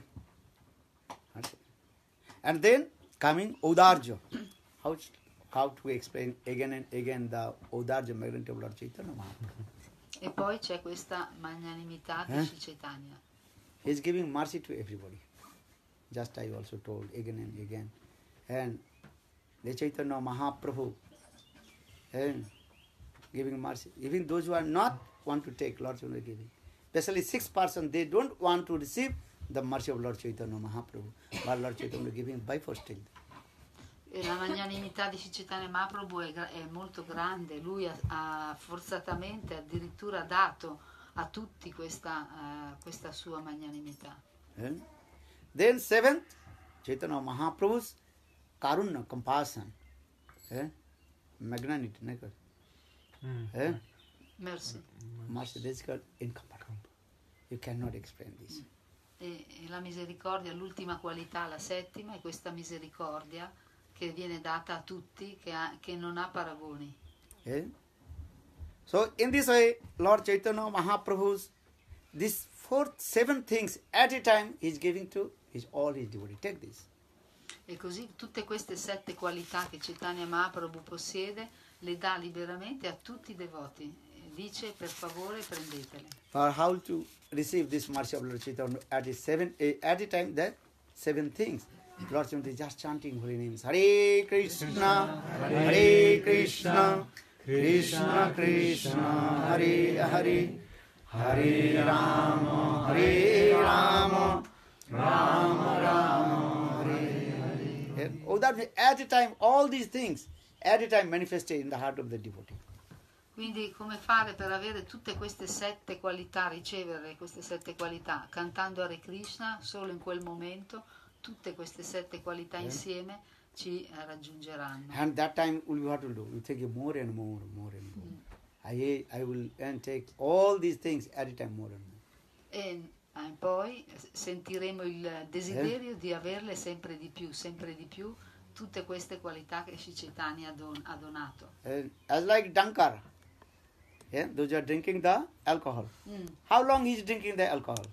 And then coming Udarja. How to explain again and again the Udarja magnitude of Lord Chaitanya Mahaprabhu. E poi c'è questa magnanimità di Sri Chaitanya. He is giving mercy to everybody. Just I also told again and again. And the Chaitanya Mahaprabhu and giving mercy. Even those who are not want to take, Lord Chaitanya giving. Especially 6%, they don't want to receive the mercy of Lord Chaitanya Mahaprabhu. But Lord Chaitanya giving by forcing. E la magnanimità di Sri Chaitanya Mahaprabhu è molto grande. Lui ha forzatamente addirittura dato a tutti questa sua magnanimità. Then seventh, Chaitanya Mahaprabhu's Karuna, compassion, magnanimity, Mercy. mercy, this is called incomparable. You cannot explain this. E la misericordia, l'ultima qualità, la settima, è questa misericordia che viene data a tutti, che non ha paragoni. So in this way, Lord Chaitanya Mahaprabhu's these seven things at a time he is giving to all his devotees. Take this. E così tutte queste 7 qualità che Chaitanya Mahaprabhu possiede le dà liberamente a tutti i devoti. E dice: per favore prendetele. For how to receive this mercy of Lord Chaitanya at a time, that 7 things. Lord Chaitanya is just chanting holy names. Hare Krishna, Hare Krishna, Krishna Krishna, Hare Hare, Hare Rama, Hare Rama, Rama Rama, Hare Hare. Oh, that at a time, all these things, at a time manifested in the heart of the devotee. Quindi come fare per avere tutte queste 7 qualità, ricevere queste 7 qualità? Cantando Hare Krishna, solo in quel momento tutte queste 7 qualità insieme ci raggiungeranno. And that time what will do? We take more and more, more and more. I will take all these things at a time more and more. E poi sentiremo il desiderio di averle sempre di più, tutte queste qualità che Sri Chaitanya ha donato. As like Dankar, those are drinking the alcohol. How long he is drinking the alcohol?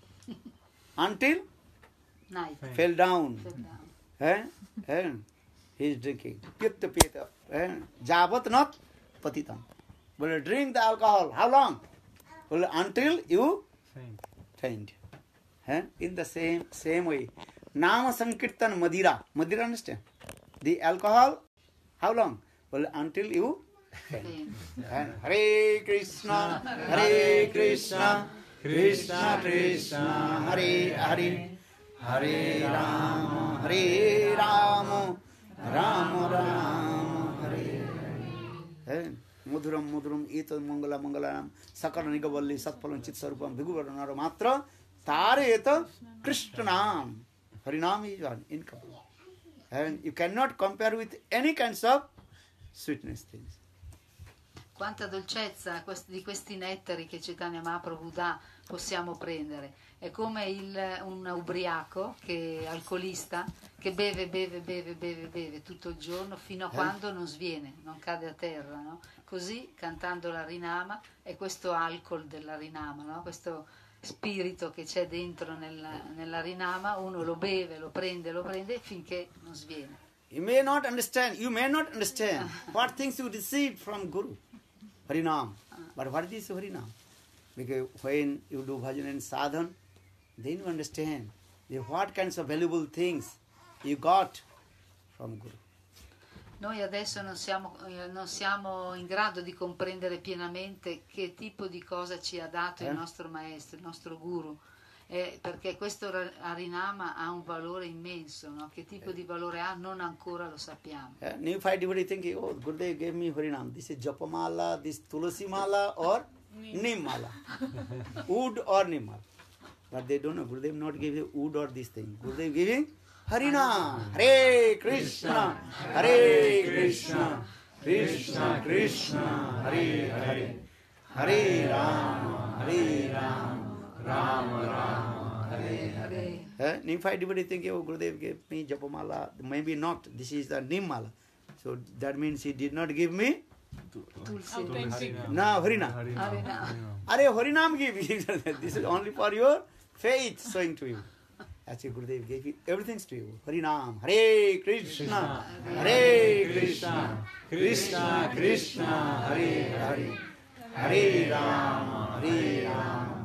Until Night. fell down. Fell down. He is drinking. Pita. Javat not patitam. Will drink the alcohol. How long? Well, until you faint. In the same way. Nama Sankirtan Madira. Madira, understand? The alcohol, how long? Well, until you faint. Hare Krishna, Hare Krishna, Krishna Krishna, Hare Hare, Hare Rama, Hare Rama, Rama Rama, Hare Hare. Mudhuram Mudhuram Eto Mangala Mangalam Sakara Nigavalli Satpalam Chitsarupam Bhiguvaranara Matra Tare Eto Krishnanam. Harinam is one incomparable. And you cannot compare with any kinds of sweetness things. Quanta dolcezza di questi nettari che Chaitanya Mahaprabhu dà possiamo prendere. È come un ubriaco, alcolista, che beve tutto il giorno fino a quando non sviene, non cade a terra. No? Così, cantando l'Harinama, è questo alcol dell'Harinama, no? Questo spirito che c'è dentro nell'Harinama, uno lo beve, lo prende finché non sviene. You may not understand what things you received from Guru, Harinam. But what is Harinam? Because when you do bhajan and sadhan, then you understand what kinds of valuable things you got from Guru. Noi adesso non siamo in grado di comprendere pienamente che tipo di cosa ci ha dato il nostro maestro, il nostro guru, perché questo Harinama ha un valore immenso, no? Che tipo di valore ha non ancora lo sappiamo. Neophyte devotee thinking, oh, Gurudev gave me Harinam. This is Japamala, this Tulasi Mala or Neem Mala. Wood or Neem Mala. But they don't know. Gurudev not giving wood or this thing. Gurudev giving Harinam. Hare Krishna, Hare Krishna, Krishna Krishna, Hare Hare, Hare Rama, Hare Rama, Rama Rama, Hare Hare. Neophyte devotee thinking, oh, Gurudev gave me Japamala. Maybe not. This is the Neem Mala. So that means he did not give me Authentic. no Harinam. Are Harinam give you. This is only for your faith showing to you. Actually, Gurudev gave you everything to you. Harinam, Hare Krishna, Hare Krishna, Krishna Krishna, Hare Hare, Hare Rama, Hare Rama,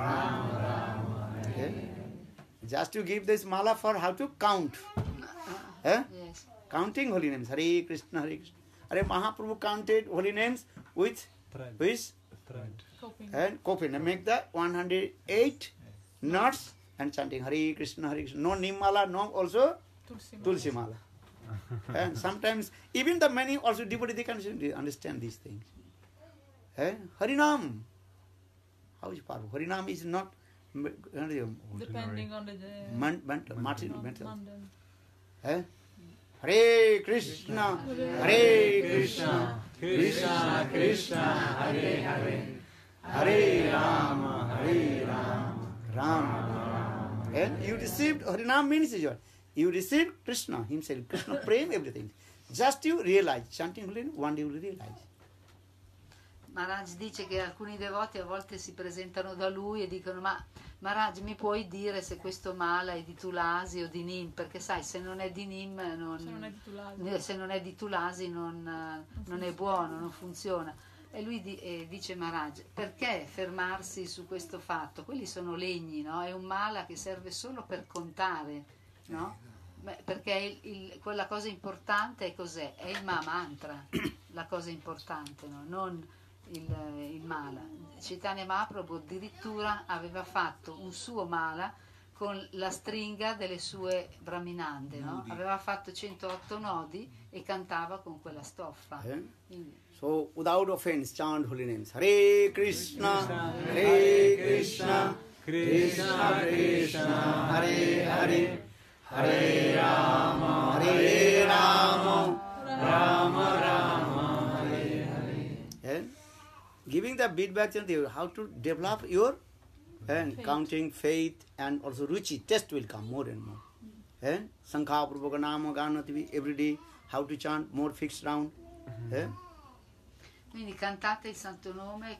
Rama Rama. Just to give this mala for how to count. Yes. Counting holy names. Hare Krishna, Hare Krishna. Hare Mahaprabhu counted holy names with Thread. and coping and make the 108 knots and chanting Hare Krishna, no Nimala, no also Tulsi Mala. And sometimes even the many also devotees they can understand these things. Harinam. How is powerful? Harinam is not Depending on the mental. mundane. Eh? Hare Krishna, Hare Krishna, Krishna Krishna, Hare Hare, Hare Rama, Hare Rama, Rama Rama. And you received Harinam means is what? You received Krishna himself, Krishna prem everything. Just you realize, chanting holy name, one day you will realize. Maharaj dice che alcuni devoti a volte si presentano da lui e dicono: ma Maharaj, mi puoi dire se questo mala è di Tulasi o di Nim? Perché sai, se non è di Nim, se non è di Tulasi non è buono, non funziona. E lui dice Maharaj: perché fermarsi su questo fatto? Quelli sono legni, no? È un mala che serve solo per contare, no? Perché quella cosa importante è cos'è? È il mantra, la cosa importante, no? Non il mala. Chaitanya Mahaprabhu addirittura aveva fatto un suo mala con la stringa delle sue brahminande, no? Aveva fatto 108 nodi e cantava con quella stoffa. So without offense chant holy names. Hare Krishna, Hare Krishna, Krishna Krishna, Hare Hare, Hare Rama, Hare Rama, Rama Rama, Hare Hare. Giving the feedback to how to develop your counting, faith, and also ruchi, test will come more and more. Sankha Prabhupada Nama Ganati every day, how to chant more fixed round. Quindi cantate il santo nome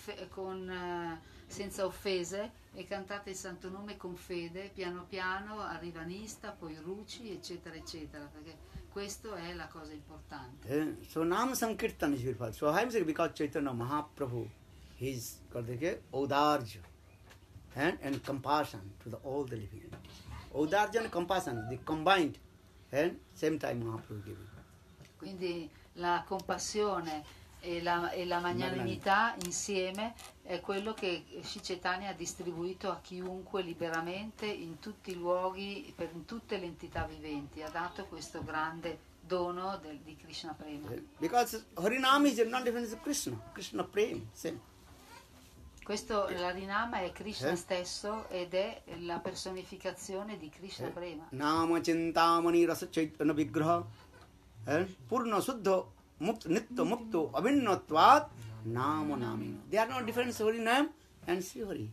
senza offese e cantate il santo nome con fede, piano piano arriva Nista, poi Ruci, eccetera, eccetera, perché questo è la cosa importante. So Nam Sankirtan is beautiful. So I am saying because Chaitanya Mahaprabhu, he is called the Audarja and compassion to all the living entities. Audarja and compassion, they combined, and same time Mahaprabhu giving. Quindi la compassione e la magnanimità insieme è quello che Sri Chaitanya ha distribuito a chiunque liberamente in tutti i luoghi, in tutte le entità viventi, ha dato questo grande dono di Krishna Prema. Because Harinam is not different from Krishna, Krishna Prema, same. Questo l'Harinama è Krishna stesso ed è la personificazione di Krishna Prema. Nama Chintamani Rasa Chaitanya Vigraha Purna Suddha Nitya Mukto Avinnatvat Nama Namina. They are not different Hari Nam and Sri Hari.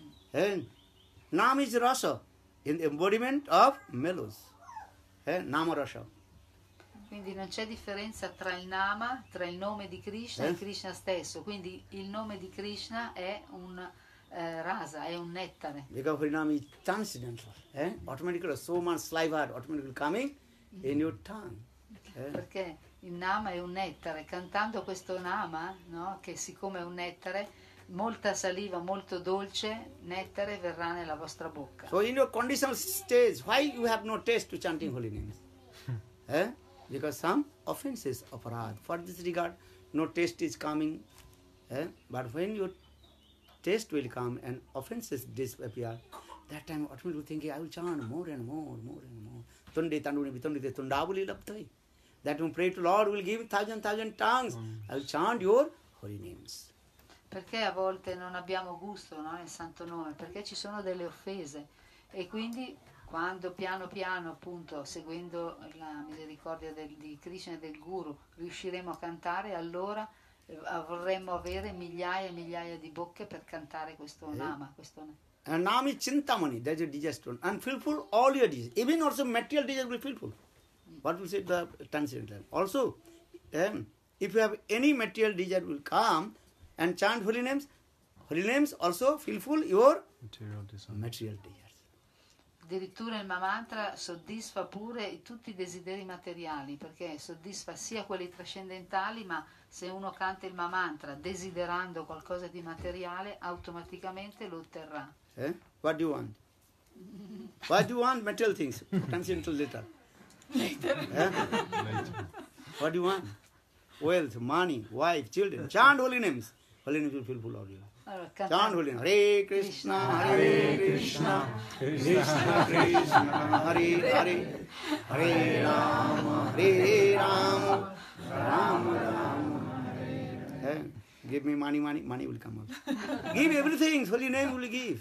Nam is Rasa in the embodiment of mellows. Nama Rasa. Quindi non c'è differenza tra il Nama, tra il nome di Krishna e Krishna stesso. Quindi il nome di Krishna è un rasa, è un nettare. Because Harinam is transcendental. Automatically so much saliva automatically coming in your tongue. Perché il Nama è un nettare, cantando questo Nama, no, che siccome è un nettare, molta saliva, molto dolce, nettare verrà nella vostra bocca. So in your conditional stage, why you have no taste to chanting holy names? Because some offenses aparad. For this regard, no taste is coming. But when your taste will come and offenses disappear, that time automatically thinking, I will chant more and more, more and more. Tunde tanduni vitundite tundavuli laptai. That will pray to Lord will give thousand tongues. I will chant your holy names. Perché a volte non abbiamo gusto, no, nel santo nome? Perché ci sono delle offese e quindi quando piano piano, appunto, seguendo la misericordia di Krishna e del Guru, riusciremo a cantare, allora vorremmo avere migliaia e migliaia di bocche per cantare questo Nama. And Nam is Chintamani, that is a digestion. And fulfill all your desires. Even also material desires will fulfill. What will say the transcendental? Also, if you have any material desire will come and chant holy names also fulfill your material desires. Addirittura il Mahamantra soddisfa pure tutti i desideri materiali, perché soddisfa sia quelli trascendentali, ma se uno canta il Mahamantra desiderando qualcosa di materiale, automaticamente lo otterrà. What do you want? What do you want? Material things. Transcendental later. What do you want? Wealth, money, wife, children. Chant holy names. Holy names will fulfill all you. Allora, Chant holy names. Hare Krishna, Hare Krishna, Krishna Krishna, Hare Hare, Hare Rama, Hare Rama, Rama Rama, Hare. Give me money, money will come out. Give everything, holy name will give.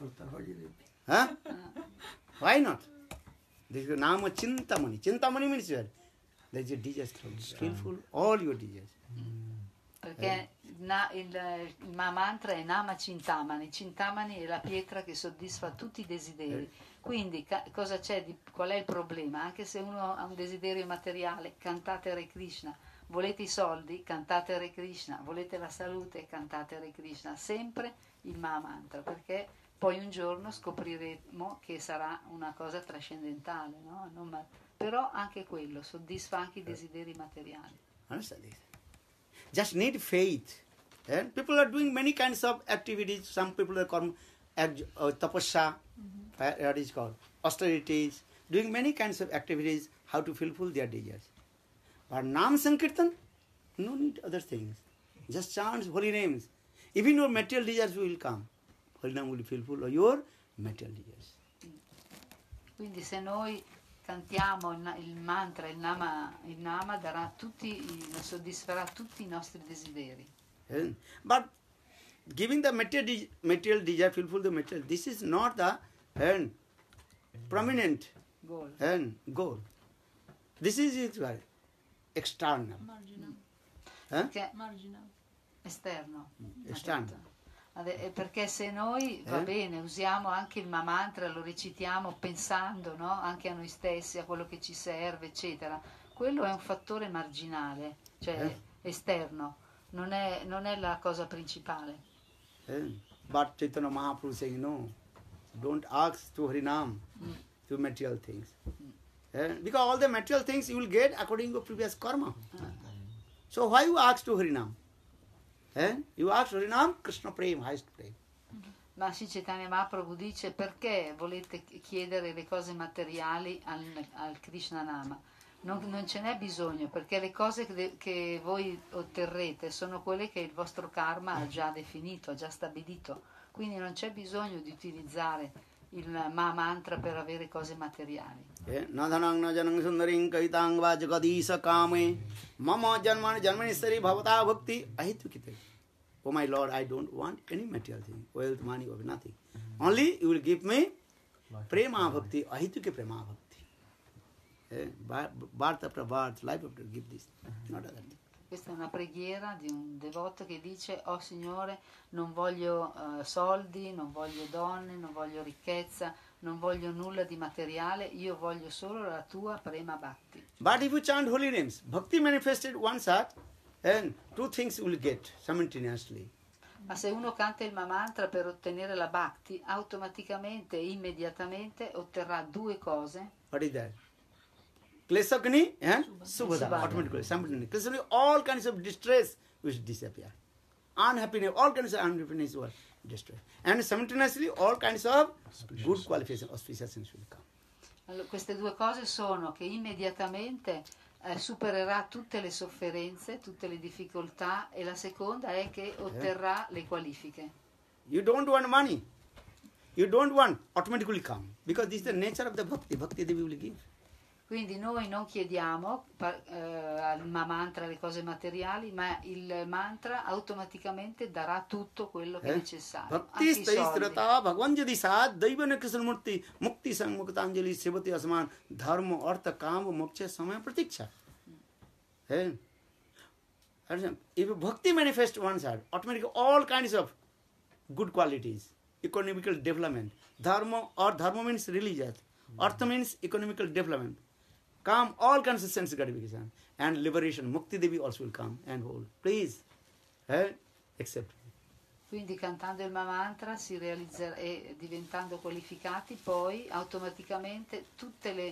Huh? Why not? This is Nama Chintamani. Chintamani means what? There is a desire skillful, all your desires. Perché il mantra è Nama Cintamani. Cintamani è la pietra che soddisfa tutti i desideri. Quindi cosa c'è? Qual è il problema? Anche se uno ha un desiderio materiale, cantate Hare Krishna. Volete i soldi? Cantate Hare Krishna. Volete la salute? Cantate Hare Krishna. Sempre il Mahamantra, perché poi un giorno scopriremo che sarà una cosa trascendentale, no? Però anche quello soddisfa anche i desideri materiali. Understand this? Just need faith. And people are doing many kinds of activities. Some people are called tapasya, what is called austerities, doing many kinds of activities how to fulfill their desires. But Nam Sankirtan, no need other things. Just chant holy names. Even your material desires will come. Holy name will fulfill your material desires. Quindi se noi cantiamo il mantra, il nama darà soddisferà tutti i nostri desideri. But giving the material desire, fulfill the material, this is not the prominent goal. This is it, external. Marginal. Esterno. Esterno. Perché se noi, va bene, usiamo anche il mantra, lo recitiamo pensando, no? Anche a noi stessi, a quello che ci serve, eccetera, quello è un fattore marginale, cioè esterno, non è la cosa principale. But Chaitanya Mahaprabhu saying, no, don't ask to Harinam, to material things. Because all the material things you will get according to previous karma. So why you ask to Harinam? You ask Harinam, Krishna Prem, highest Prem. Ma Sri Chaitanya Mahaprabhu dice: perché volete chiedere le cose materiali al Krishna Nama? Non ce n'è bisogno, perché le cose che voi otterrete sono quelle che il vostro karma ha già definito, ha già stabilito. Quindi non c'è bisogno di utilizzare il Mahamantra per avere cose materiali. Nadhanang na janang sundaring kaitang va jagadisa kame mama janmani sari bhavata bhakti ahitukite. Oh my Lord, I don't want any material thing, wealth, money, or nothing. Only you will give me prema bhakti, ahituke prema bhakti. Birth after birth, life after, give this, not other thing. Questa è una preghiera di un devoto che dice: oh Signore, non voglio soldi, non voglio donne, non voglio ricchezza, non voglio nulla di materiale, io voglio solo la tua prema bhakti. But if you chant holy names, bhakti manifested one heart, and two things you will get simultaneously. Ma se uno canta il Mahamantra per ottenere la bhakti, automaticamente e immediatamente otterrà due cose. What is that? Klesakni and Subhada, automatically, simultaneously. Klesakni, all kinds of distress will disappear. Unhappiness, all kinds of unhappiness will destroy. And simultaneously, all kinds of good qualifications, auspiciations will come. Allora, queste due cose sono che immediatamente supererà tutte le sofferenze, tutte le difficoltà, e la seconda è che otterrà le qualifiche. You don't want money. You don't want, automatically come. Because this is the nature of the bhakti. Bhakti Devi will give. Quindi noi non chiediamo al mantra le cose materiali, ma il mantra automaticamente darà tutto quello che è necessario. Bhakti sthirata bhagwan jadi sad daivana krishna murti mukti sang muktanjali sevati asman dharma artha kama moksha samaya pratiksha. If bhakti manifests one side, automatically all kinds of good qualities, economical development, dharma means religious, artha means economical development, come all kinds of sense gratification and liberation. Mukti Devi also will come and hold. Please, accept. Quindi cantando il Mahamantra si realizzerà, e diventando qualificati, poi automaticamente tutte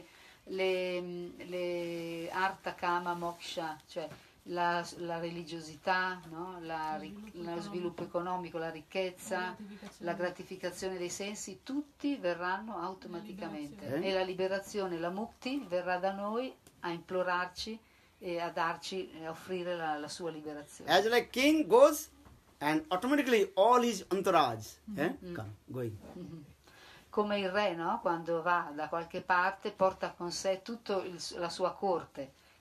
le artha kama moksha, cioè la religiosità, no? Lo sviluppo economico, la ricchezza, la gratificazione dei sensi, tutti verranno automaticamente. E la liberazione, la mukti, verrà da noi a implorarci e a darci, a offrire la sua liberazione. As like king goes, and automatically all his entourage come, going. Come il re, no? Quando va da qualche parte porta con sé tutta la sua corte,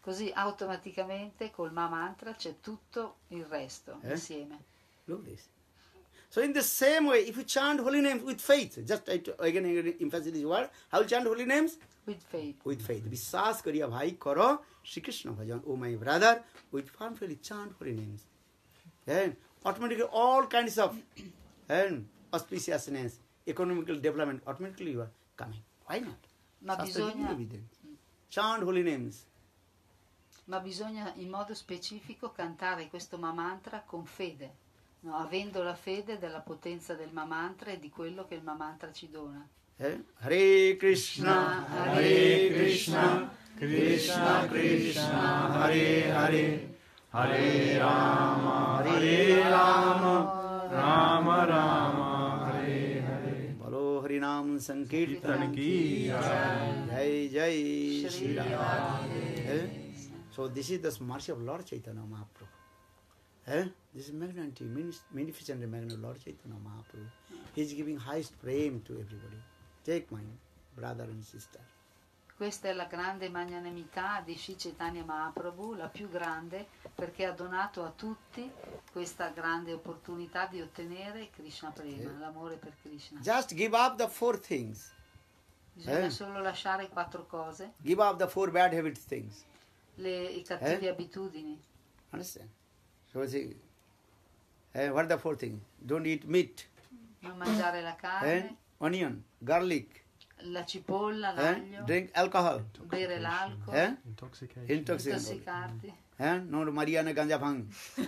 Così automaticamente col Ma Mantra c'è tutto il resto insieme. Look this. So in the same way, if you chant holy names with faith, just again emphasize this word, how you chant holy names? With faith. With faith. Vishwas kariya bhai karo Shri Krishna bhajan. Oh my brother, with firmly chant holy names. And automatically all kinds of auspiciousness, economical development, automatically you are coming. Why not? Ma Shastra bisogna, gives evidence. Chant holy names. ma bisogna in modo specifico cantare questo Ma Mantra con fede, no? Avendo la fede della potenza del Ma Mantra e di quello che il Ma Mantra ci dona. Hare Krishna, Hare Krishna, Krishna Krishna, Hare Hare, Hare Rama, Hare Rama, Rama Rama, Hare Hare. Bolo Harinam Sankirtan ki Jai Jai Shri Radhe. So this is the mercy of Lord Chaitanya Mahaprabhu. This is magnanimity, magnificent and magnanimous Lord Chaitanya Mahaprabhu. He is giving highest prem to everybody. Take my brother and sister. Questa è la grande magnanimità di Sri Chaitanya Mahaprabhu, la più grande, perché ha donato a tutti questa grande opportunità di ottenere Krishna Prema, l'amore per Krishna. Just give up the four things. Bisogna solo lasciare 4 cose, Give up the four bad habit things. i cattive abitudini. Understand? So see, what are the four things? Don't eat meat, Non mangiare la carne, onion, garlic, la cipolla, l'aglio, drink alcohol, bere l'alcol, Intoxication. intoxicant, intossicarti. no marijuana, ganja, bhang.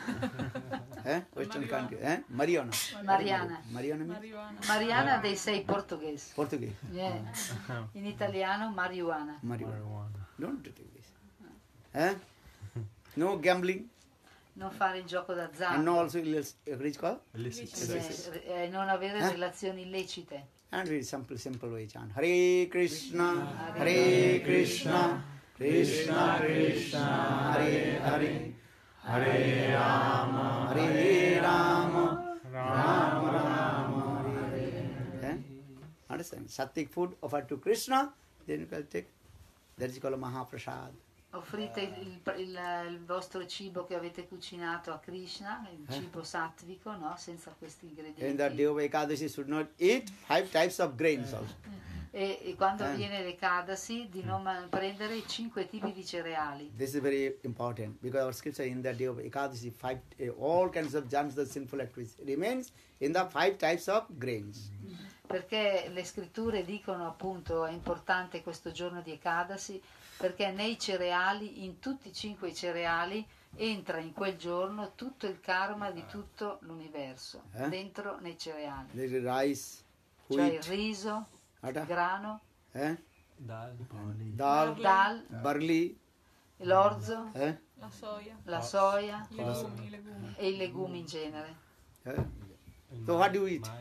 Western country, marijuana. Mariana. Marijuana means Mariana dei 6 portoghesi. Portuguese. Yeah. In italiano marijuana. Marijuana. Don't do this. No gambling, Non fare il gioco and d'azzardo. no also what is called? Non avere relazioni illecite. And very simple way chant. Hare Krishna, Hare Krishna, Krishna Krishna, Hare Hare, Hare Rama, Hare Rama, Rama Rama, Hare Hare. Understand? Sattvic food offered to Krishna, then you can take. That is called Mahaprasad. Offrite il vostro cibo che avete cucinato a Krishna, il cibo sattvico, no? Senza questi In the ingredienti. day of Ekadashi should not eat 5 types of grains also. E quando viene l'Ekadasi di non prendere 5 tipi di cereali. This is very important because our scripture in the day of Ekadashi, all kinds of jans, the sinful activities remains in the 5 types of grains. Perché le scritture dicono appunto è importante questo giorno di Ekadasi perché nei cereali, in tutti i 5 cereali, entra in quel giorno tutto il karma di tutto l'universo, dentro nei cereali. There is rice, Cioè il wheat, riso, il atta, grano, dal, dal, barley, l'orzo, La soia, la soia i legumi. e i legumi in genere. So what do you eat?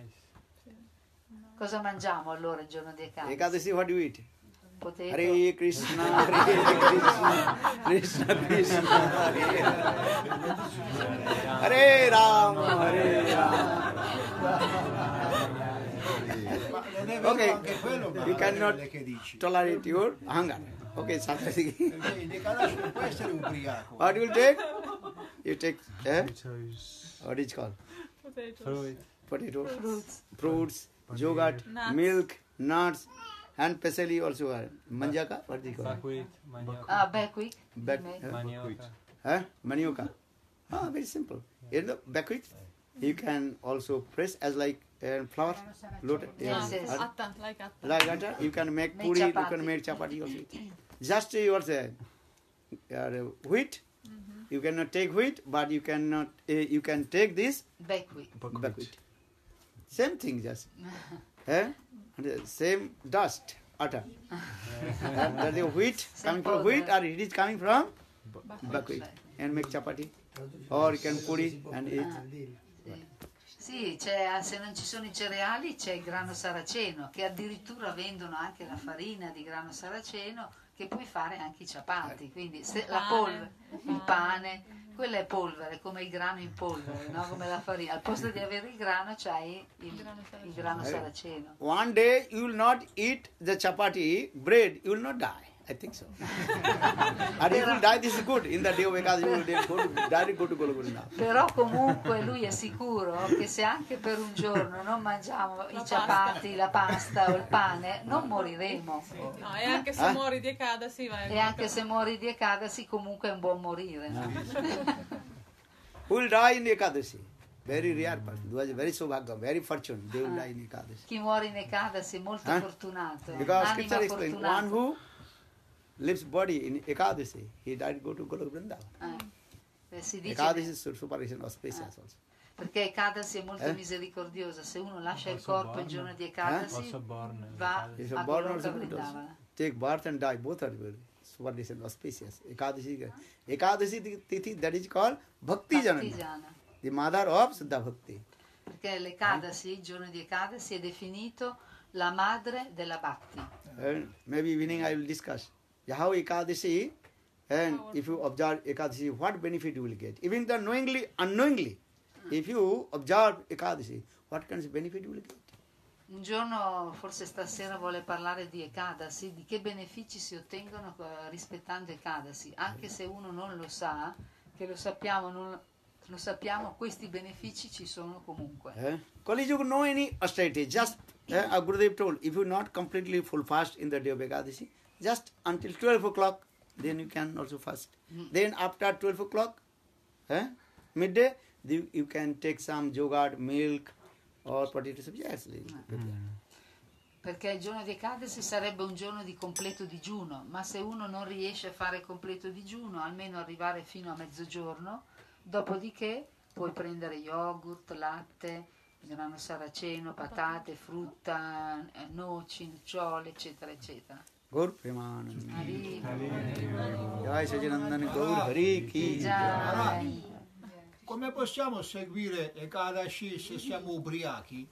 Cosa mangiamo allora il giorno di Ekadasi? Ekadashi, what do you eat? Potato, Hare Krishna, Hare Krishna, Krishna Krishna, Hare Hare, Hare Rama, Hare Rama. Okay, you cannot tolerate your hunger. Okay, Satvik. In Ekadashi non può essere ubriaco. What you will take? You take, what is it called? Potato, fruits, yogurt, Nuts. milk, nuts, and especially also manjaka. What do you call it? Buckwheat, manioc, buckwheat, Manioka. Very simple. In the buckwheat, you can also press as like flour, load. Yes, yes. Atta, like atta. Like that, you can make Make puri, you chapati. can make chapati also. Just your wheat. You cannot take wheat, but you cannot. You can take this buckwheat. buckwheat. Same thing, just. And the same dust, atta. That the wheat coming from wheat, or it is coming from buckwheat, and make chapati, or you can puri and eat. Sì, se non ci sono i cereali c'è il grano saraceno, che addirittura vendono anche la farina di grano saraceno, che puoi fare anche i ciapati, quindi la polvere, il pane, quella è polvere, come il grano in polvere, no? Come la farina. Al posto di avere il grano c'hai il grano saraceno. One day you will not eat the chapati bread, you will not die. I think so. And if you die, this is good. In the day of Ekadasi, you will directly go to Golokurinda. Però comunque lui è sicuro che se anche per un giorno non mangiamo i ciapati, la pasta o il pane, non moriremo. No, e anche se muori di Ekadasi vai. E anche se muori di Ekadasi comunque è un buon morire. Who will die in Ekadasi? Very rare person. Who has very Sobhagya, very fortunate. They will die in Ekadasi. Chi muore in Ekadasi è molto fortunato. Because Anima scripture explains, one fortunata. who lives body in Ekadasi, he died go to Golokurinda. Si dice Ekadasi is super auspicious also. perché Ekadasi è molto misericordiosa. Se uno lascia il corpo il giorno di Ekadasi, Also born. va If a you born Goloka also good also. Vrindavana. Take birth and die, both are very super auspicious. Ekadasi Tithi, that is called Bhakti Janani, Partigiana. the mother of Siddha Bhakti. Perché l'Ekadasi, il giorno di Ekadasi, è definito la madre della Bhakti. And maybe evening I will discuss how Ekadasi, and if you observe Ekadasi, what benefit you will get. Even the knowingly, unknowingly, if you observe Ekadasi, what kind of benefit you will get. Un giorno, forse stasera, vuole parlare di Ekadasi, di che benefici si ottengono rispettando Ekadasi. Anche se uno non lo sa, che lo sappiamo, non lo sappiamo, questi benefici ci sono comunque. Kali Yuga know any austerity. Just Gurudev told, if you not completely full fast in the day of Ekadasi, just until 12 o'clock, then you can also fast. Then after 12 o'clock, midday, you can take some yogurt, milk, or potato sabji. Yes, Perché il giorno di Ekadasi sarebbe un giorno di completo digiuno, ma se uno non riesce a fare completo digiuno, almeno arrivare fino a mezzogiorno, dopodiché puoi prendere yogurt, latte, grano saraceno, patate, frutta, noci, nocciole, eccetera, eccetera. Gaur Premanand. Hari. Jai Sajanandana Gaur Hari Ki Jai. Come possiamo seguire Ekadashi se siamo ubriachi?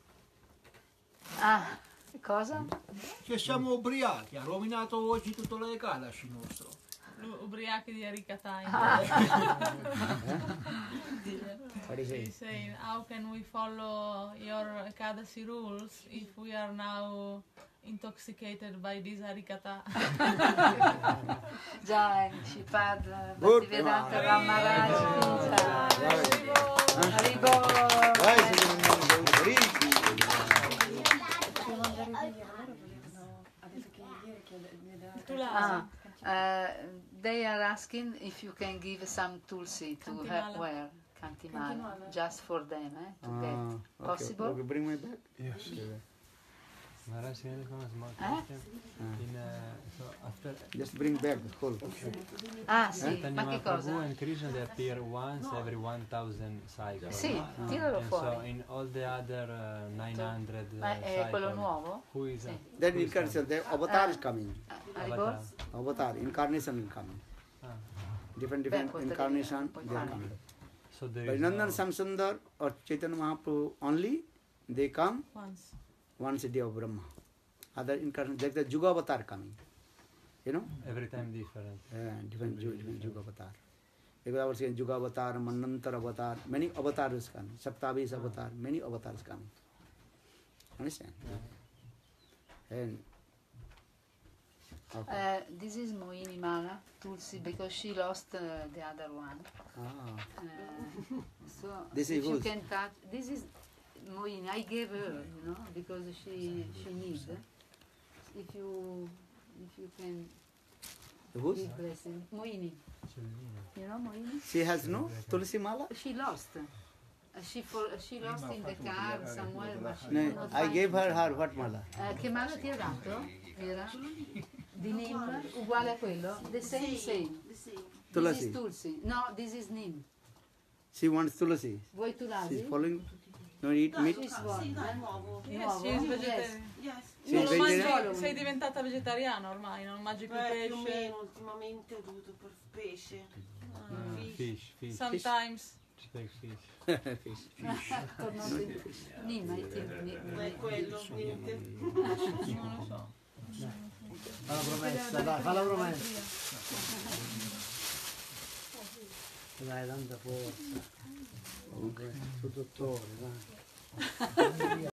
Ah, cosa? Se siamo ubriachi, ha rovinato oggi tutto l'Ekadashi nostro. Ubriachi di Arikatai. What is He's it? saying, how can we follow your Ekadasi rules if we are now intoxicated by this Harikata? Jai, Shipad, Good. Bhaktivedanta Ramaraj. Jai Haribo. Sajanandana Gaur Hari Ki. Tu la They are asking if you can give some tulsi to Kantimala. wear, Kantimala, just for them, to Okay, get. Possible? okay, bring my bag. Yes. Maharaj, can I come a small Eh? question? So after Just bring bag, whole. Ah sì, ma Chaitanya che Mahaprabhu cosa? and Krishna, they appear once every 1000 cycles. Sì, tiralo And so fuori. in all the other 900 Ma è cycles, quello nuovo? who is Sì. Then incarnation, the avatar is coming. Haribo? Avatar, incarnation is coming. Different potrebbe- incarnation, puoi they are fare. coming. So there But is Nandan no, Samsundar or Chaitanya Mahaprabhu only, they come once. once a day of Brahma. Other incarnation, like the Juga avatar coming. You know? every time different. Different Juga avatar. Because I was saying Juga avatar, Manantar avatar, many avatars coming. Saptavis avatar, many avatars coming. Understand? And okay. This is Moini Mala, Tulsi, because she lost the other one. So This if is you whose? can touch, this is Moini. I gave her, because she needs. If you can Whose? give blessing, Moini. You know Moini? She has no Tulsi Mala? She lost. She lost in the car somewhere, but she No, could not I find gave it. her what Mala? Che mala ti ha dato? Era? Di Nim? Uguale a quello? The same. This Tulasi. is Tulsi. No, this is Nim. She wants Tulasi. Vuoi She's Tulasi? following. No eat meat. She's one. Nuovo? Yes, she is vegetarian. Sì, Non mangi, vegetarian. sei diventata vegetariana ormai, non mangi più Più o pesce. meno ultimamente ho dovuto per pesce. Fish. Sometimes. She takes fish. Fish. Tornato in... Nim, I think. Ma è quello, niente. Non lo so. Fa la promessa, dai, fa la promessa. Dai, tanta forza. Comunque, sul dottore, dai.